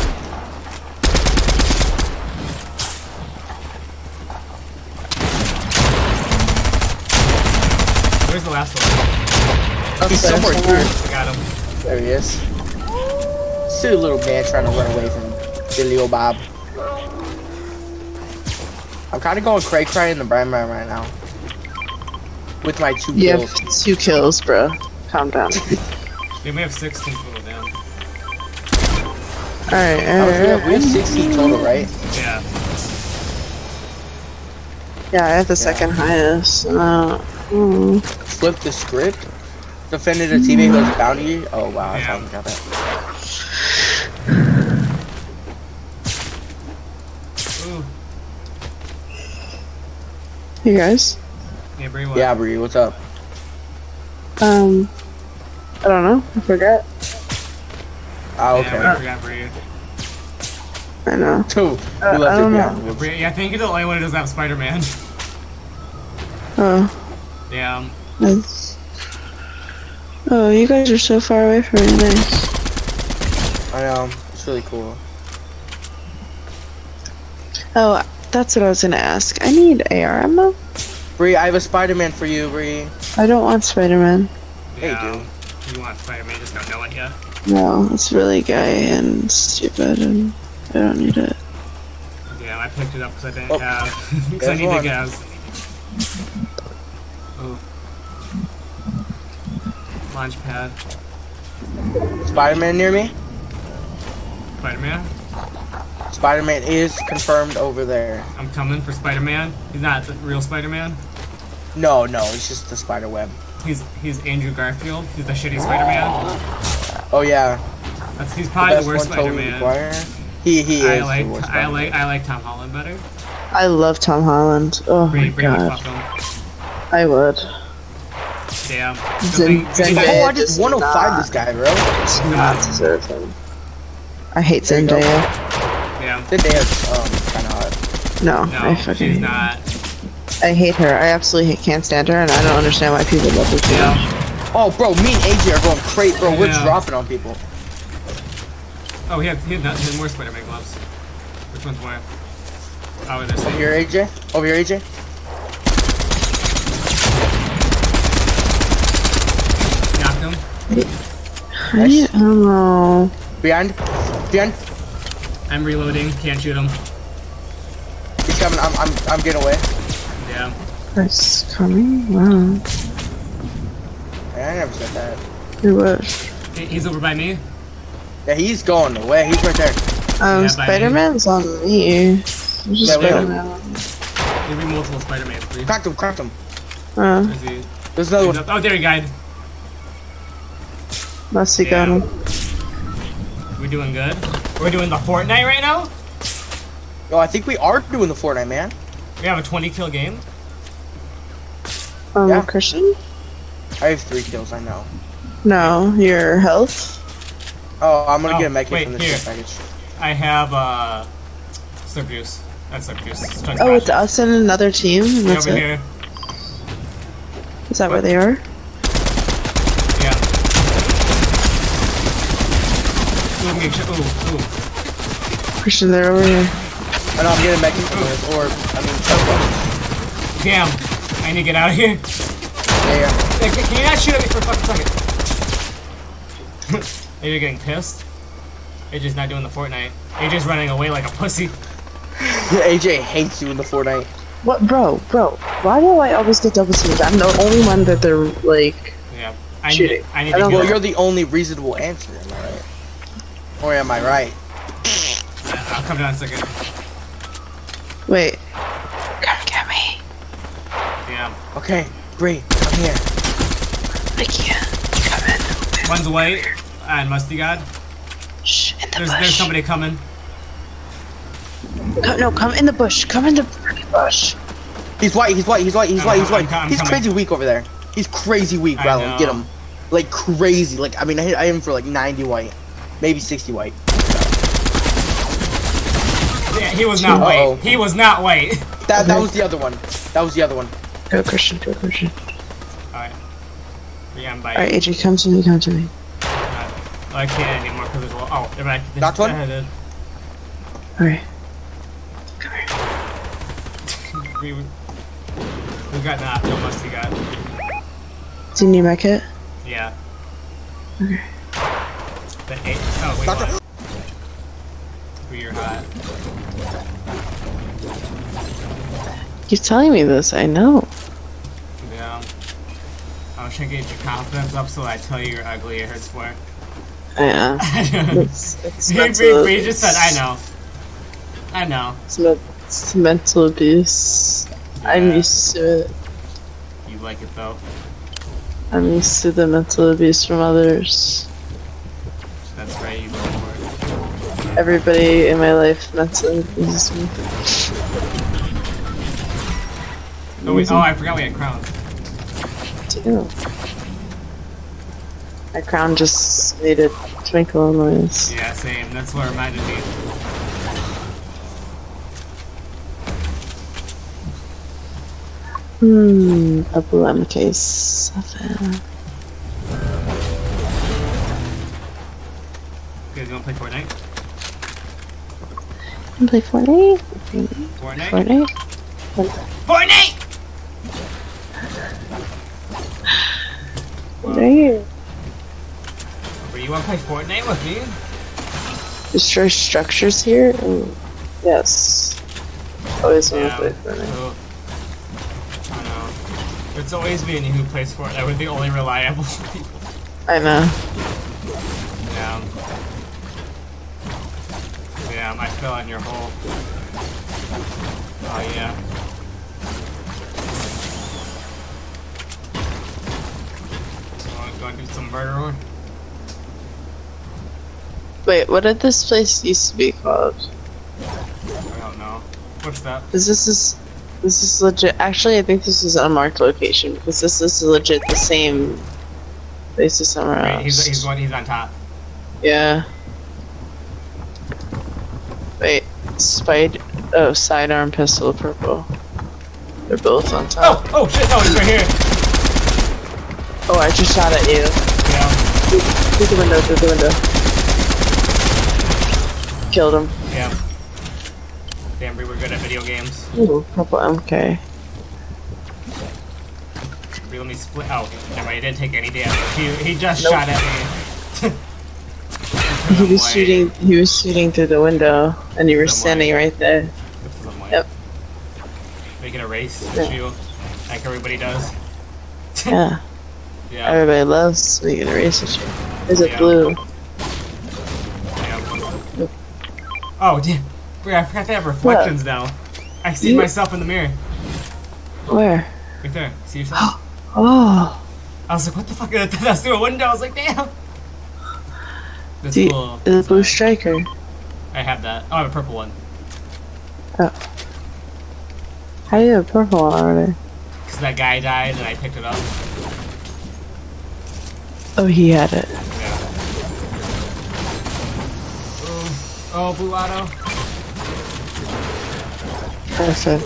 Speaker 1: Where's the last one?
Speaker 3: He's
Speaker 2: Upstairs
Speaker 3: somewhere
Speaker 2: somewhere.
Speaker 3: here.
Speaker 1: I got him.
Speaker 3: There he is. Silly little man trying to run away from Billy O Bob. I'm kind of going cray cray in the Brian Brian right now. With my two
Speaker 2: You
Speaker 3: kills.
Speaker 2: have two kills, bro. Calm down.
Speaker 1: Yeah, we have sixteen total down.
Speaker 2: Alright,
Speaker 3: I was gonna-
Speaker 2: alright.
Speaker 3: we have sixteen total, right?
Speaker 1: Yeah.
Speaker 2: Yeah, I have the second highest. Uh, mm.
Speaker 3: Flip the script. Defended a teammate who has a bounty. Oh wow, I
Speaker 1: Yeah.
Speaker 3: finally got that.
Speaker 1: Ooh.
Speaker 2: Hey guys.
Speaker 1: Yeah, Bree, what?
Speaker 3: Yeah, Bree, what's up?
Speaker 2: Um, I don't know. I forgot.
Speaker 3: Ah, okay.
Speaker 1: Yeah, we forgot Bree.
Speaker 2: I know.
Speaker 3: Two.
Speaker 2: Uh,
Speaker 3: we
Speaker 2: I
Speaker 3: left
Speaker 2: don't
Speaker 3: it
Speaker 2: know.
Speaker 3: behind.
Speaker 1: Bree. Yeah, I think you're the only one who doesn't have Spider-Man.
Speaker 2: Oh.
Speaker 1: Yeah.
Speaker 2: Nice. Oh, you guys are so far away from me. Nice.
Speaker 3: I know. It's really cool.
Speaker 2: Oh, that's what I was gonna ask. I need A R ammo.
Speaker 3: Bree, I have a Spider-Man for you, Bree.
Speaker 2: I don't want Spider-Man.
Speaker 3: Hey,
Speaker 1: Yeah.
Speaker 3: dude.
Speaker 1: You want Spider-Man, just don't know it yet.
Speaker 2: No, it's really gay and stupid, and I don't need it.
Speaker 1: Yeah, I picked it up because I didn't
Speaker 3: Oh,
Speaker 1: have. Because I
Speaker 3: there's
Speaker 1: need
Speaker 3: one.
Speaker 1: to gas. Oh. Launch pad.
Speaker 3: Spider-Man near me?
Speaker 1: Spider-Man?
Speaker 3: Spider-Man is confirmed over there.
Speaker 1: I'm coming for Spider-Man. He's not the real Spider-Man.
Speaker 3: No, no, it's just the spider web.
Speaker 1: He's he's Andrew Garfield. He's the shitty Spider-Man.
Speaker 3: Oh yeah.
Speaker 1: That's he's
Speaker 3: The
Speaker 1: probably the,
Speaker 3: best
Speaker 1: worst
Speaker 3: one, Tobey
Speaker 1: Spider-Man.
Speaker 3: Maguire. He he is
Speaker 1: I
Speaker 3: the
Speaker 1: like
Speaker 3: worst
Speaker 1: I
Speaker 3: Spider-Man.
Speaker 1: like I like Tom Holland better.
Speaker 2: I love Tom Holland. Oh
Speaker 1: Bree,
Speaker 2: my
Speaker 1: Bree would
Speaker 2: god.
Speaker 1: fuck him.
Speaker 2: I would.
Speaker 1: Damn. Good
Speaker 2: Zen-
Speaker 1: thing-
Speaker 2: Zen-
Speaker 1: good thing-
Speaker 3: Oh, I
Speaker 2: Does
Speaker 3: just one oh five
Speaker 2: not.
Speaker 3: this guy, bro.
Speaker 2: Does not deserve him. I hate
Speaker 3: There you go.
Speaker 2: Zendaya.
Speaker 1: Yeah.
Speaker 3: Zendaya's um kind of hot.
Speaker 2: No,
Speaker 1: No,
Speaker 2: I fucking
Speaker 1: she's
Speaker 2: hate
Speaker 1: not.
Speaker 2: her. I hate her. I absolutely hate, can't stand her, and I don't understand why people love her too
Speaker 1: Yeah.
Speaker 2: much.
Speaker 3: Oh, bro, me and A J are going crazy, bro. We're
Speaker 1: Yeah.
Speaker 3: dropping on people.
Speaker 1: Oh, he had he had, not, he had more Spider-Man gloves. Which one's more? Oh, there's
Speaker 3: Over here, A J. Over here, A J.
Speaker 1: knocked him.
Speaker 2: I need ammo.
Speaker 3: Behind. Behind.
Speaker 1: I'm reloading. Can't shoot him.
Speaker 3: He's coming. I'm I'm I'm getting away.
Speaker 1: Yeah.
Speaker 2: It's coming? Wow.
Speaker 3: I never said that.
Speaker 2: I wish.
Speaker 1: He- He's over by me.
Speaker 3: Yeah, he's going away. He's right there.
Speaker 2: Um,
Speaker 1: Yeah, by
Speaker 2: Spider-Man's on me. I'm just
Speaker 3: Yeah, we have-
Speaker 2: Spider-Man.
Speaker 1: There'll be multiple Spider-Mans. Please.
Speaker 3: Cracked him. Cracked him.
Speaker 2: Uh,
Speaker 1: Where's he?
Speaker 3: There's another
Speaker 1: He's
Speaker 3: one.
Speaker 1: up- Oh, there he died.
Speaker 2: must have got
Speaker 1: Yeah.
Speaker 2: him.
Speaker 1: We're doing good. We're doing the Fortnite right now.
Speaker 3: Yo, I think we are doing the Fortnite, man.
Speaker 1: We have a twenty kill game.
Speaker 2: Um,
Speaker 3: Yeah.
Speaker 2: Christian?
Speaker 3: I have three kills. I know.
Speaker 2: No, your health?
Speaker 3: Oh, I'm gonna
Speaker 1: Oh,
Speaker 3: get a medkit
Speaker 1: wait,
Speaker 3: from this
Speaker 1: here.
Speaker 3: care package.
Speaker 1: I have uh, slurp juice. That's slurp juice. Chunks
Speaker 2: Oh, it's
Speaker 1: patches.
Speaker 2: us and another team? and
Speaker 1: Way
Speaker 2: That's
Speaker 1: over
Speaker 2: it?
Speaker 1: here.
Speaker 2: Is that where they are?
Speaker 1: Yeah. Ooh, me, ch- ooh, ooh.
Speaker 2: Christian, they're over here.
Speaker 3: I know I'm getting a medkit from this, or I mean, chug
Speaker 1: Damn. I need to get out of here.
Speaker 3: yeah, yeah.
Speaker 1: Hey, Can you not shoot at me for a fucking second? Maybe you're getting pissed. A J's not doing the Fortnite. A J's running away like a pussy.
Speaker 3: A J hates you in the Fortnite.
Speaker 2: What, bro, bro, why do I always get double teamed? I'm the only one that they're, like,
Speaker 1: Yeah. I
Speaker 2: Shooting.
Speaker 1: need, I need
Speaker 2: I
Speaker 1: to
Speaker 2: don't
Speaker 1: heal.
Speaker 3: Well, you're the only reasonable answer, am I right? Or am I right?
Speaker 1: I'll come down in a second.
Speaker 2: wait. Come get me.
Speaker 1: Yeah.
Speaker 3: Okay, great. I'm here.
Speaker 2: I can't. Come in.
Speaker 1: One's white and musty god.
Speaker 2: Shh, in the
Speaker 1: There's
Speaker 2: bush.
Speaker 1: there's somebody coming.
Speaker 2: Come, no, come in the bush. Come in the freaking bush.
Speaker 3: He's white, he's white, he's white, he's
Speaker 1: I'm
Speaker 3: white, he's
Speaker 1: com-
Speaker 3: white.
Speaker 1: I'm com- I'm
Speaker 3: He's
Speaker 1: coming.
Speaker 3: crazy weak over there. He's crazy weak,
Speaker 1: I
Speaker 3: bro.
Speaker 1: know.
Speaker 3: Get him. Like crazy. Like I mean I hit I hit him for like ninety white. Maybe sixty white.
Speaker 1: Yeah, he was not
Speaker 3: Uh-oh.
Speaker 1: white. He was not white.
Speaker 3: That that
Speaker 2: Okay.
Speaker 3: was the other one. That was the other one.
Speaker 2: Go Christian, go Christian.
Speaker 1: Alright. Yeah, I'm
Speaker 2: Alright,
Speaker 1: biting.
Speaker 2: A J, come to me, come to me.
Speaker 1: Oh, I can't anymore because there's a wall. Oh, they're back.
Speaker 3: Knocked one?
Speaker 1: Headed.
Speaker 2: Alright. Come here.
Speaker 1: We, we got knocked. No musty god.
Speaker 2: Do you need my kit?
Speaker 1: Yeah.
Speaker 2: Okay.
Speaker 1: The eight. Oh, wait,
Speaker 3: Knocked
Speaker 1: what?
Speaker 3: one.
Speaker 1: You're hot.
Speaker 2: Keep telling me this, I know.
Speaker 1: Yeah. I was trying to get your confidence up so I tell you you're ugly. It hurts more.
Speaker 2: I know.
Speaker 1: I know.
Speaker 2: It's, it's
Speaker 1: We,
Speaker 2: mental
Speaker 1: we, we just said, I
Speaker 2: abuse.
Speaker 1: know. I know.
Speaker 2: It's, me it's mental abuse. I'm
Speaker 1: Yeah.
Speaker 2: used to it.
Speaker 1: You like it though.
Speaker 2: I'm used to the mental abuse from others.
Speaker 1: That's right. You go for it.
Speaker 2: Everybody in my life mentally abuses me.
Speaker 1: Oh, wait, oh, I forgot we had crowns.
Speaker 2: Too. My crown just made a twinkle noise.
Speaker 1: Yeah, same. That's what reminded me.
Speaker 2: Hmm, a blue M K seven.
Speaker 1: You guys wanna play Fortnite?
Speaker 2: Can play Fortnite?
Speaker 1: Fortnite?
Speaker 2: Fortnite?
Speaker 1: Fortnite!
Speaker 2: Right here.
Speaker 1: Wait, you wanna play Fortnite with me?
Speaker 2: Destroy structures here? Mm, yes. Always want to play Fortnite.
Speaker 1: Oh. I know. It's always me and you who plays Fortnite. We're the only reliable people.
Speaker 2: I know.
Speaker 1: Yeah. Yeah, I fell on your hole. Oh yeah. So I'm going to do some murder.
Speaker 2: Wait, what did this place used to be called?
Speaker 1: I don't know. What's that?
Speaker 2: Is this is this is legit? Actually, I think this is an unmarked location because this is legit the same place as somewhere
Speaker 1: Wait,
Speaker 2: else.
Speaker 1: he's he's one. He's on top.
Speaker 2: Yeah. Wait, spide. Oh, sidearm pistol, purple. They're both on top.
Speaker 1: Oh, oh shit! No, he's right here.
Speaker 2: Oh, I just shot at you.
Speaker 1: Yeah,
Speaker 2: Through, through the window. Through the window. Killed him.
Speaker 1: yeah. Damn, we were good at video games.
Speaker 2: Ooh, purple M K.
Speaker 1: We let me split. Oh, never mind. He didn't take any damage. He he just
Speaker 2: Nope.
Speaker 1: shot at me.
Speaker 2: He was shooting. He was shooting through the window, and you were
Speaker 1: Some
Speaker 2: standing
Speaker 1: way.
Speaker 2: right there. Yep.
Speaker 1: Make it a race
Speaker 2: Yeah.
Speaker 1: at you, like everybody does.
Speaker 2: Yeah.
Speaker 1: Yeah.
Speaker 2: Everybody loves making a race with you. There's a
Speaker 1: Yeah.
Speaker 2: blue.
Speaker 1: Yeah. Oh, damn. Wait, I forgot they have reflections now. I see
Speaker 2: You-
Speaker 1: myself in the mirror.
Speaker 2: Where?
Speaker 1: Right there. See yourself?
Speaker 2: Oh.
Speaker 1: I was like, what the fuck? That's through a window. I was like, damn. That's
Speaker 2: The,
Speaker 1: cool.
Speaker 2: the blue striker.
Speaker 1: I have that. Oh, I have a purple one.
Speaker 2: Oh. How do you have a purple one already?
Speaker 1: Because that guy died and I picked it up.
Speaker 2: Oh, he had it.
Speaker 1: Yeah. Oh, oh blue auto.
Speaker 2: Perfect.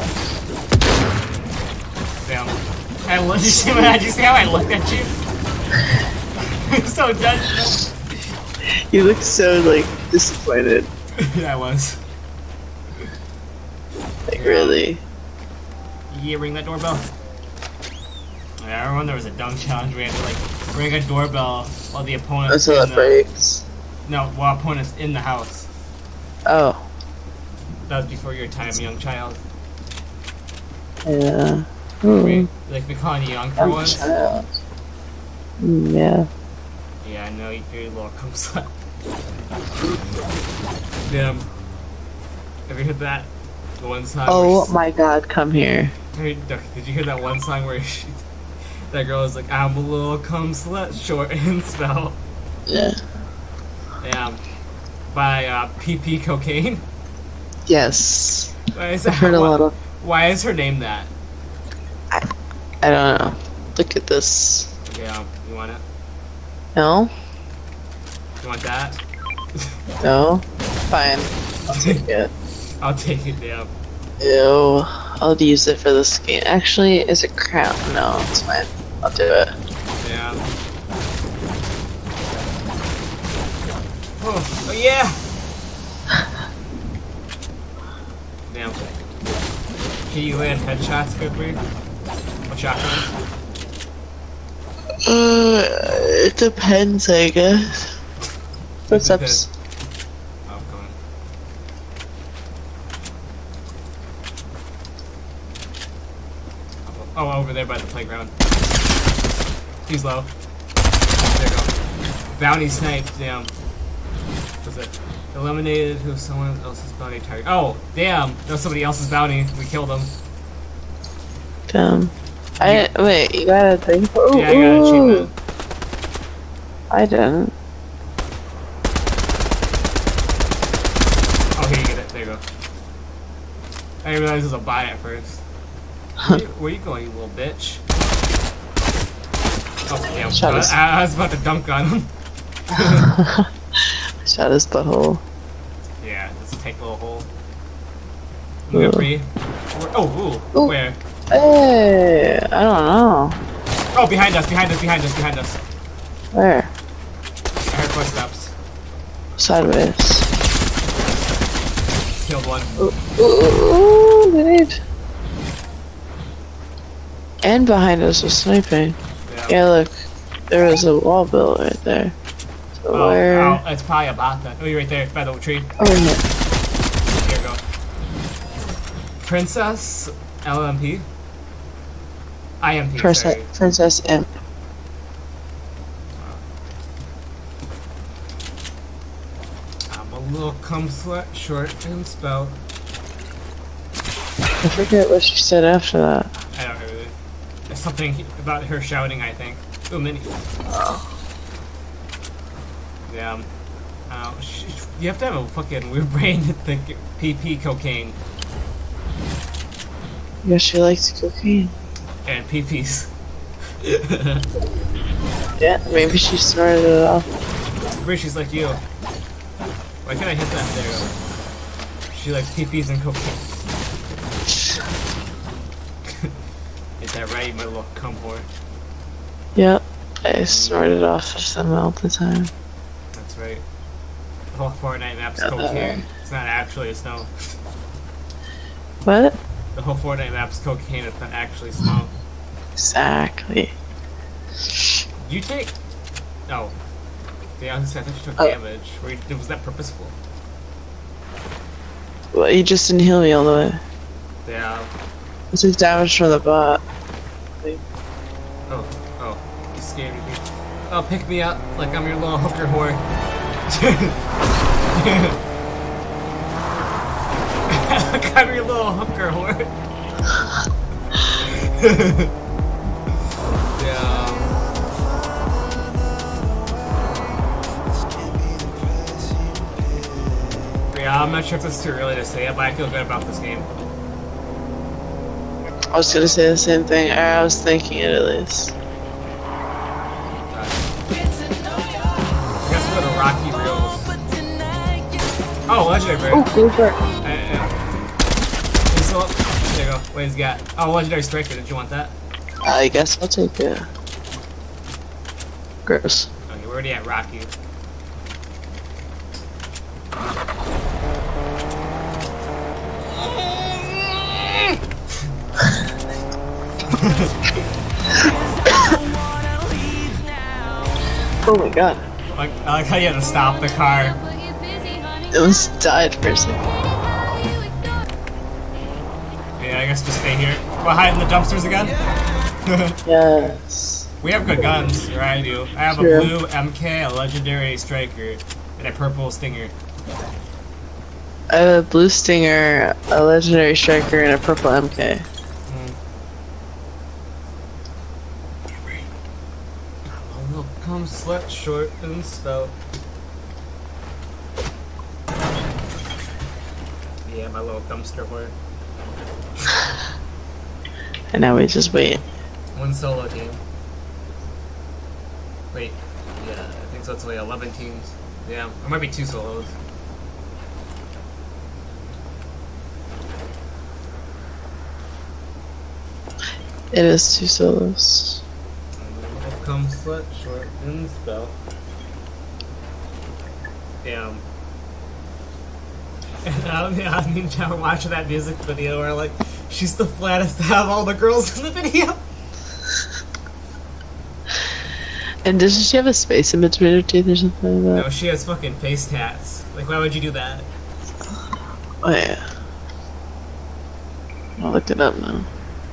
Speaker 1: Damn. I looked, did you see what- did you see how I looked at you? I'm so judgmental.
Speaker 2: You look so, like, disappointed.
Speaker 1: Yeah, I was.
Speaker 2: Like, really.
Speaker 1: Yeah, ring that doorbell. Yeah, I remember there was a dunk challenge. We had to like ring a doorbell while the opponent's
Speaker 2: Until
Speaker 1: in
Speaker 2: it
Speaker 1: the,
Speaker 2: breaks.
Speaker 1: no, while opponent's in the house.
Speaker 2: Oh.
Speaker 1: That was before your time, young child.
Speaker 2: Yeah.
Speaker 1: We,
Speaker 2: Hmm.
Speaker 1: like we calling you young for
Speaker 2: Oh,
Speaker 1: once.
Speaker 2: child. Mm, yeah.
Speaker 1: Yeah, I know you're a little cum slut. Damn. Have you heard that? The one song. where
Speaker 2: Oh
Speaker 1: she-
Speaker 2: my god, come here.
Speaker 1: Hey, Duck, did you hear that one song where she, That girl was like, I'm a little cum slut, short and spell.
Speaker 2: Yeah.
Speaker 1: Yeah. By uh, P P Cocaine.
Speaker 2: Yes.
Speaker 1: Why is
Speaker 2: I've
Speaker 1: that?
Speaker 2: heard a
Speaker 1: why,
Speaker 2: lot of.
Speaker 1: why is her name that?
Speaker 2: I, I don't know. Look at this.
Speaker 1: Yeah, you want it?
Speaker 2: No?
Speaker 1: You want that?
Speaker 2: No? Fine. I'll take it.
Speaker 1: I'll take it, yeah.
Speaker 2: Ew. I'll use it for this game. Actually, is it crown? No, it's fine. I'll do it.
Speaker 1: Yeah. Oh, oh yeah! Damn. Can you land headshots quickly? What shotguns?
Speaker 2: Uh, it depends, I guess. Footsteps.
Speaker 1: Oh, come on. Oh, over there by the playground. He's low. There you go. Bounty sniped, damn. What's it? Eliminated who someone else's bounty target. Oh, damn! That was somebody else's bounty. We killed him.
Speaker 2: Damn. I wait. You got a thing for? Ooh,
Speaker 1: Yeah, I got an achievement.
Speaker 2: I didn't.
Speaker 1: Oh, here you get it. There you go. I didn't realize it was a buy at first. Where you, where you going, you little bitch? Oh, damn.
Speaker 2: Shot
Speaker 1: I,
Speaker 2: his-
Speaker 1: I was about to dunk on him.
Speaker 2: Shot his butthole.
Speaker 1: Yeah, it's a tight little hole. We got
Speaker 2: Ooh.
Speaker 1: free. Where- Oh, ooh.
Speaker 2: Ooh.
Speaker 1: Where?
Speaker 2: Hey, I don't know.
Speaker 1: Oh, behind us, behind us, behind us, behind us.
Speaker 2: Where?
Speaker 1: I heard footsteps.
Speaker 2: Sideways.
Speaker 1: Killed one.
Speaker 2: Ooh, ooh, ooh, grenade. And behind us was sniping.
Speaker 1: Yeah.
Speaker 2: Yeah, look. There was a wall built right there. So
Speaker 1: Oh,
Speaker 2: where?
Speaker 1: oh, it's probably a bot then. Oh, you're right there, by the tree.
Speaker 2: Oh, yeah.
Speaker 1: Here we go. Princess L M P? I M P, sorry.
Speaker 2: Princess, Princess Imp.
Speaker 1: I'm a little cum slut, short and spell.
Speaker 2: I forget what she said after that.
Speaker 1: I don't know. There's something about her shouting, I think. Ooh, mini. Yeah. Uh, sh you have to have a fucking weird brain to think P P cocaine
Speaker 2: Yeah, she likes cocaine.
Speaker 1: and P Ps.
Speaker 2: Yeah, maybe she snorted it off.
Speaker 1: Maybe she's like you. Why can't I hit that? There you go. She likes P Ps and cocaine. Is that right, my little cum whore?
Speaker 2: Yep, I snorted off of them all the time.
Speaker 1: That's right. The whole Fortnite map's
Speaker 2: Yeah, that
Speaker 1: cocaine.
Speaker 2: right.
Speaker 1: It's not actually a snow.
Speaker 2: What?
Speaker 1: The whole Fortnite map's cocaine. It's not actually snow.
Speaker 2: Exactly.
Speaker 1: You take. Oh. Yeah, I was gonna say, I thought you took
Speaker 2: Oh.
Speaker 1: damage. Were you, was that purposeful?
Speaker 2: Well, you just didn't heal me all the way.
Speaker 1: Yeah.
Speaker 2: I took damage from the bot.
Speaker 1: Oh. Oh. You scared me. Oh, pick me up like I'm your little hooker whore. Like I'm your little hooker whore. Yeah. Yeah, I'm not sure if it's too early to say it, but I feel good about this game.
Speaker 2: I was gonna say the same thing. or I was thinking it at least.
Speaker 1: I guess we'll go to Rocky Reels. Oh, legendary bird.
Speaker 2: Oh, go for it.
Speaker 1: Uh, uh, he's still up. There you go. What he's got? Oh, legendary striker. Did you want that?
Speaker 2: I guess I'll take it. Gross.
Speaker 1: Okay, we're already at Rocky.
Speaker 2: Oh my god.
Speaker 1: Like, I like how you had to stop the car.
Speaker 2: It almost died for a second.
Speaker 1: Yeah, I guess just stay here. We'll hide in the dumpsters again.
Speaker 2: Yes.
Speaker 1: We have good guns, or I do. I have
Speaker 2: True.
Speaker 1: a blue M K, a legendary striker, and a purple stinger.
Speaker 2: I have a blue stinger, a legendary striker, and a purple M K.
Speaker 1: Mm. comes slut short and stout. Yeah, my little dumpster whore.
Speaker 2: And now we just wait.
Speaker 1: One solo team. Wait, yeah, I think so. It's only eleven teams. Yeah, there might be two solos.
Speaker 2: It is two solos.
Speaker 1: Here comes slut short and stout. Damn. And I don't I mean, I'm watching that music video where like she's the flattest to have all the girls in the video.
Speaker 2: And doesn't she have a space in between her teeth or something like that?
Speaker 1: No, she has fucking face tats. Like, why would you do that?
Speaker 2: Oh yeah. I'll look it up now.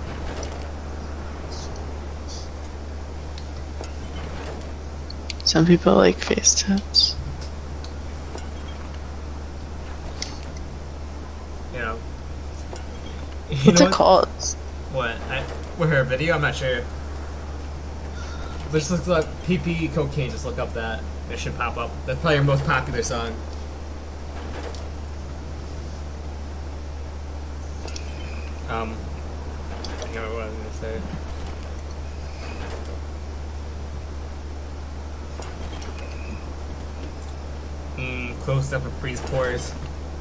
Speaker 2: Some people like face tats.
Speaker 1: Yeah. You
Speaker 2: What's
Speaker 1: know
Speaker 2: it called?
Speaker 1: What? I, with her video? I'm not sure. Just look up P P cocaine. Just look up that. It should pop up. That's probably her most popular song. Um, I forgot what I was gonna say. Mmm, close up of Breeze pores.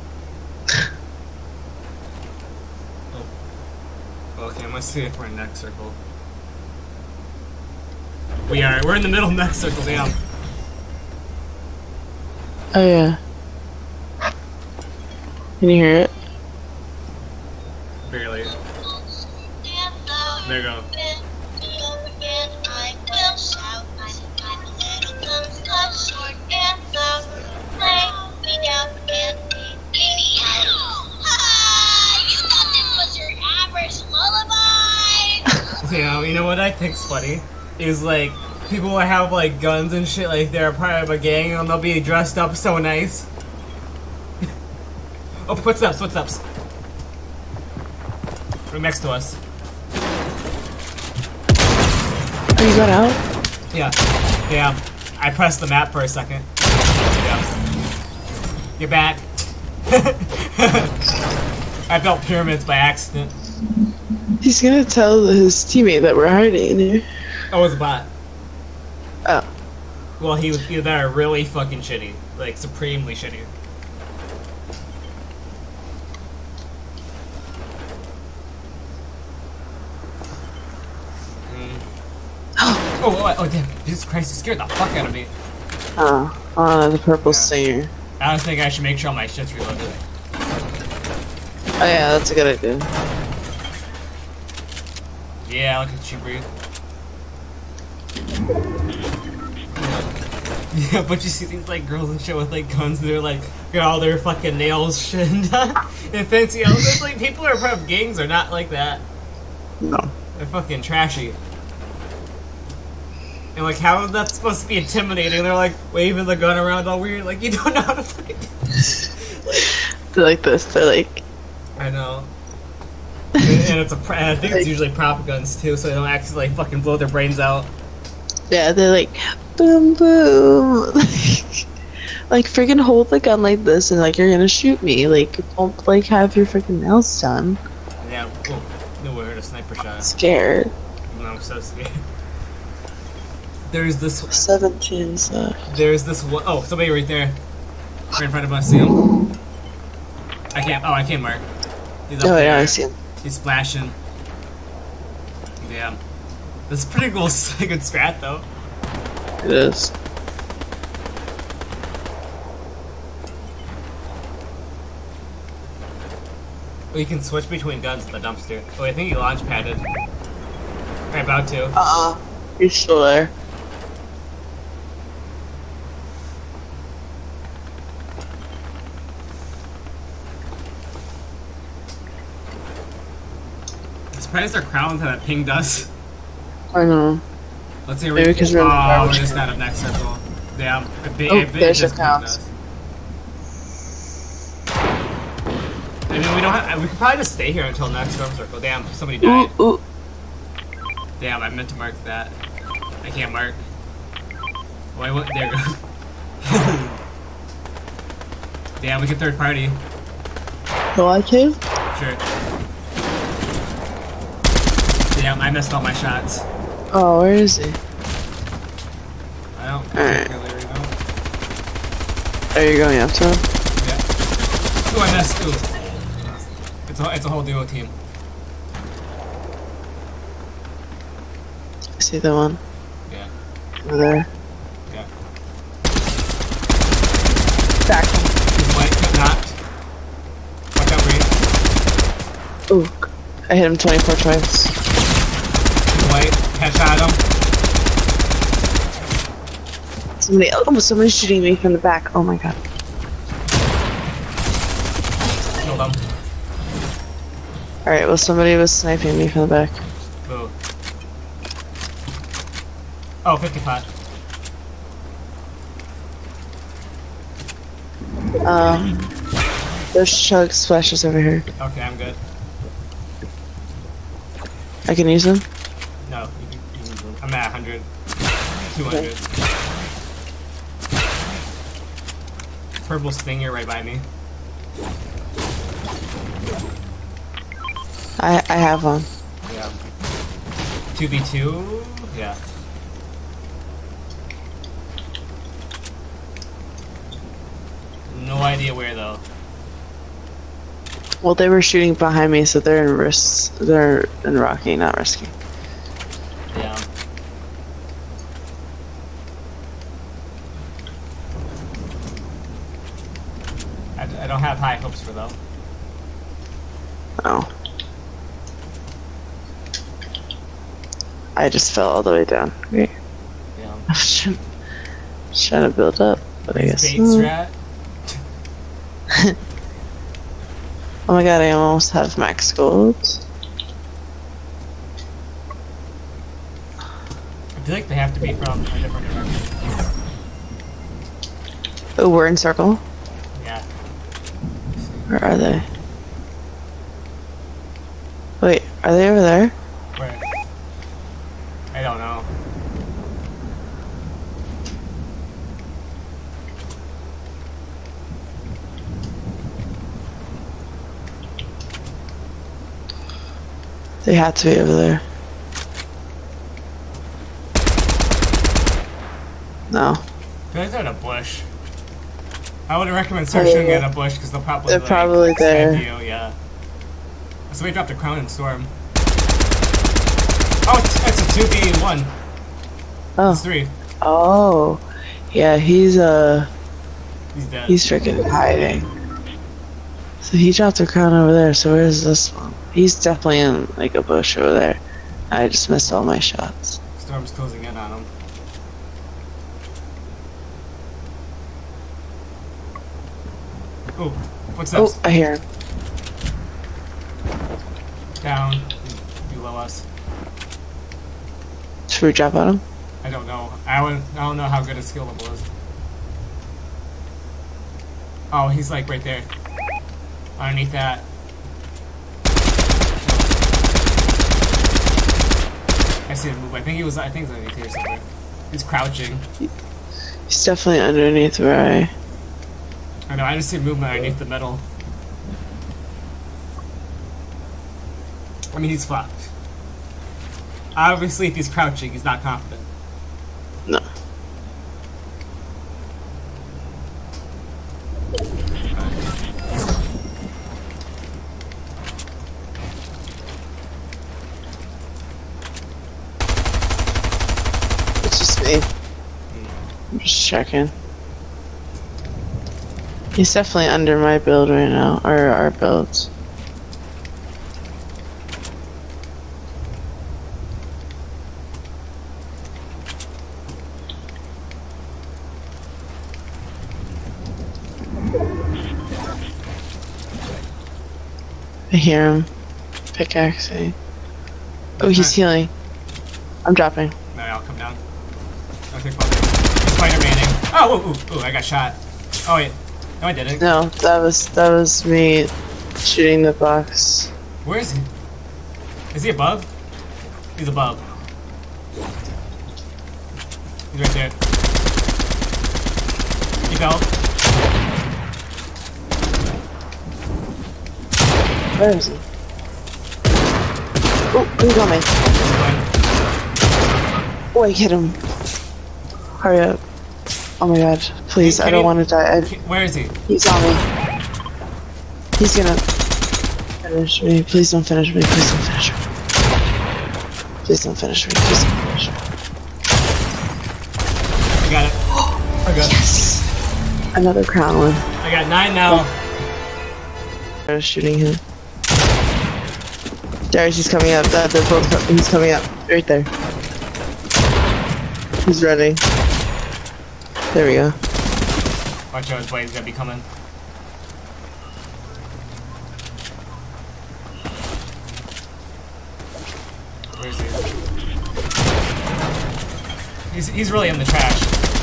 Speaker 1: Oh. Okay, I'm gonna see if we're in next circle. We are. We're in the middle of next circle, damn.
Speaker 2: Oh yeah. Can you hear it?
Speaker 1: Barely. There you go. Yeah, you know what I think's funny? Is like, people will have like guns and shit, like they're a part of a gang and they'll be dressed up so nice. Oh, footsteps, footsteps. Right next to us.
Speaker 2: Oh, you got out?
Speaker 1: Yeah, yeah. I pressed the map for a second. Yeah. You're back. I built pyramids by accident.
Speaker 2: He's gonna tell his teammate that we're hiding in here.
Speaker 1: Oh, it was a bot.
Speaker 2: Oh.
Speaker 1: Well, he was either that or really fucking shitty. Like, supremely shitty. Mm. Oh, oh, oh, damn. Jesus Christ, you scared the fuck out of me.
Speaker 2: Oh, uh, the purple
Speaker 1: Yeah.
Speaker 2: stinger.
Speaker 1: I was thinking I should make sure all my shit's reloaded.
Speaker 2: Oh yeah, that's a good idea.
Speaker 1: Yeah, look at you breathe. Yeah, but you see these like girls and shit with like guns and they're like got all their fucking nails shit done and fancy outfits. Like people who are part of gangs are not like that.
Speaker 2: No.
Speaker 1: They're fucking trashy. And like how is that supposed to be intimidating? They're like waving the gun around all weird, like you don't know how to fucking do it. Like,
Speaker 2: They're like this, they're like...
Speaker 1: I know. And, and it's a pr I think it's usually prop guns too, so they don't actually like fucking blow their brains out.
Speaker 2: Yeah, they're like, boom, boom. Like, like friggin' hold the gun like this and like you're gonna shoot me. Like, don't like have your friggin' nails done.
Speaker 1: Yeah, oh, no, we heard a sniper shot.
Speaker 2: I'm scared.
Speaker 1: No, I'm so scared. There's this.
Speaker 2: seventeen left.
Speaker 1: There's this one oh somebody right there, right in front of us. See him? I can't. Oh, I can't mark. He's up
Speaker 2: Oh
Speaker 1: there.
Speaker 2: yeah, I see him.
Speaker 1: He's splashing. Yeah, this is pretty cool. Good strat though.
Speaker 2: It is.
Speaker 1: We can switch between guns in the dumpster. Oh, I think he launch padded. Right, about to.
Speaker 2: Uh-uh. He's still there.
Speaker 1: I'm surprised our crowns haven't pinged us.
Speaker 2: I know.
Speaker 1: Let's see.
Speaker 2: Maybe because we're in the
Speaker 1: oh, we're
Speaker 2: garbage
Speaker 1: just
Speaker 2: can.
Speaker 1: out of next circle. Damn. It, it,
Speaker 2: Oh,
Speaker 1: it, it
Speaker 2: there's
Speaker 1: just
Speaker 2: your
Speaker 1: pinged
Speaker 2: crowns.
Speaker 1: us. I mean, we don't have. We could probably just stay here until next storm circle. Damn, somebody
Speaker 2: Ooh,
Speaker 1: died.
Speaker 2: ooh.
Speaker 1: Damn, I meant to mark that. I can't mark. Wait, what? There you go. Damn, we can third party.
Speaker 2: Oh, I can?
Speaker 1: Sure. Damn, I missed all my shots.
Speaker 2: Oh, where is he?
Speaker 1: I don't
Speaker 2: Alright.
Speaker 1: really know.
Speaker 2: Are you going up to him?
Speaker 1: Yeah. Ooh, I missed. Ooh. It's a, it's a whole duo team.
Speaker 2: I see the one.
Speaker 1: Yeah.
Speaker 2: Over there.
Speaker 1: Yeah.
Speaker 2: Back.
Speaker 1: He's white, but knocked. Watch out, Bree.
Speaker 2: Ooh. I hit him twenty-four twice.
Speaker 1: He's white. Headshot him.
Speaker 2: Somebody, oh, somebody's shooting me from the back. Oh my god.
Speaker 1: Killed him.
Speaker 2: Alright, well, somebody was sniping me from the back.
Speaker 1: Ooh. Oh, fifty pot.
Speaker 2: Um, there's chug splashes over here.
Speaker 1: Okay, I'm good.
Speaker 2: I can use them?
Speaker 1: No, you can, you can go. I'm at one hundred. two hundred. Purple stinger right by me.
Speaker 2: I I have one.
Speaker 1: Yeah. two v two? Yeah. No idea where though.
Speaker 2: Well, they were shooting behind me, so they're in risks. They're in Rocky, not risky.
Speaker 1: Yeah. I, I don't have high hopes for them.
Speaker 2: Oh. I just fell all the way down. Okay.
Speaker 1: Yeah.
Speaker 2: I was trying, trying to build up, but I guess.
Speaker 1: Bait
Speaker 2: Hmm.
Speaker 1: strat.
Speaker 2: Oh my god, I almost have max gold.
Speaker 1: I feel like they have to be from a different direction.
Speaker 2: Oh, we're in circle?
Speaker 1: Yeah.
Speaker 2: Where are they? Wait, are they over there?
Speaker 1: Where? I don't know.
Speaker 2: They had to be over there. No.
Speaker 1: I feel like they're in a bush. I would recommend searching
Speaker 2: yeah.
Speaker 1: at a bush because they'll probably
Speaker 2: They're
Speaker 1: like,
Speaker 2: probably there.
Speaker 1: send you, yeah. Somebody dropped a crown and storm. Oh, it's, it's a two v one.
Speaker 2: Oh.
Speaker 1: It's three.
Speaker 2: Oh. Yeah, he's uh
Speaker 1: He's dead.
Speaker 2: he's freaking hiding. So he dropped a crown over there, so where's this one? He's definitely in like a bush over there. I just missed all my shots.
Speaker 1: Storm's closing in on him. Oh, what's
Speaker 2: Oh,
Speaker 1: this?
Speaker 2: I hear him.
Speaker 1: Down. Below us.
Speaker 2: Should we drop on him?
Speaker 1: I don't know. I don't, I don't know how good his skill level is. Oh, he's like right there. Underneath that. I see him move. I think he was. I think he's underneath here somewhere. He's crouching.
Speaker 2: He's definitely underneath where I...
Speaker 1: I know. I just see movement underneath the metal. I mean, he's fucked. Obviously, if he's crouching, he's not confident.
Speaker 2: No. It's just me. I'm just checking. He's definitely under my build right now, or our builds. I hear him pickaxing. Oh, he's healing. I'm dropping.
Speaker 1: No, I'll come down. I'll take one. Spider-Maning. Oh, ooh, ooh, ooh, I got shot. Oh, wait. No, I didn't.
Speaker 2: No, that was that was me shooting the box.
Speaker 1: Where is he? Is he above? He's above. He's right there. He fell.
Speaker 2: Where is he? Oh, he's on me. Oh, I hit him. Hurry up. Oh my god. Please,
Speaker 1: Can
Speaker 2: I don't
Speaker 1: he-
Speaker 2: want to die. I,
Speaker 1: Where is he?
Speaker 2: he's on me. He's gonna finish me. Please don't finish me. Please don't finish me. Please don't finish me. Please don't finish me.
Speaker 1: I got it. I got it.
Speaker 2: Yes! Another crown one.
Speaker 1: I got nine now.
Speaker 2: I was shooting him. Darius, he's coming up. Uh, they're both co he's coming up. Right there. He's ready. There we go.
Speaker 1: Watch out, his way, he's gonna be coming. Where is he? He's, he's really in the trash.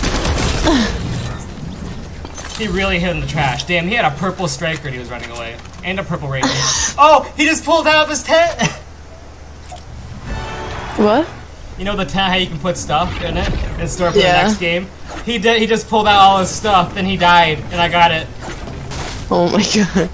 Speaker 1: He really hit in the trash. Damn, he had a purple striker and he was running away. And a purple ranger. Oh, he just pulled out of his tent!
Speaker 2: What?
Speaker 1: You know the tent, how you can put stuff in it and store it for
Speaker 2: Yeah.
Speaker 1: the next game? He did. He just pulled out all his stuff, then he died, and I got it.
Speaker 2: Oh my god.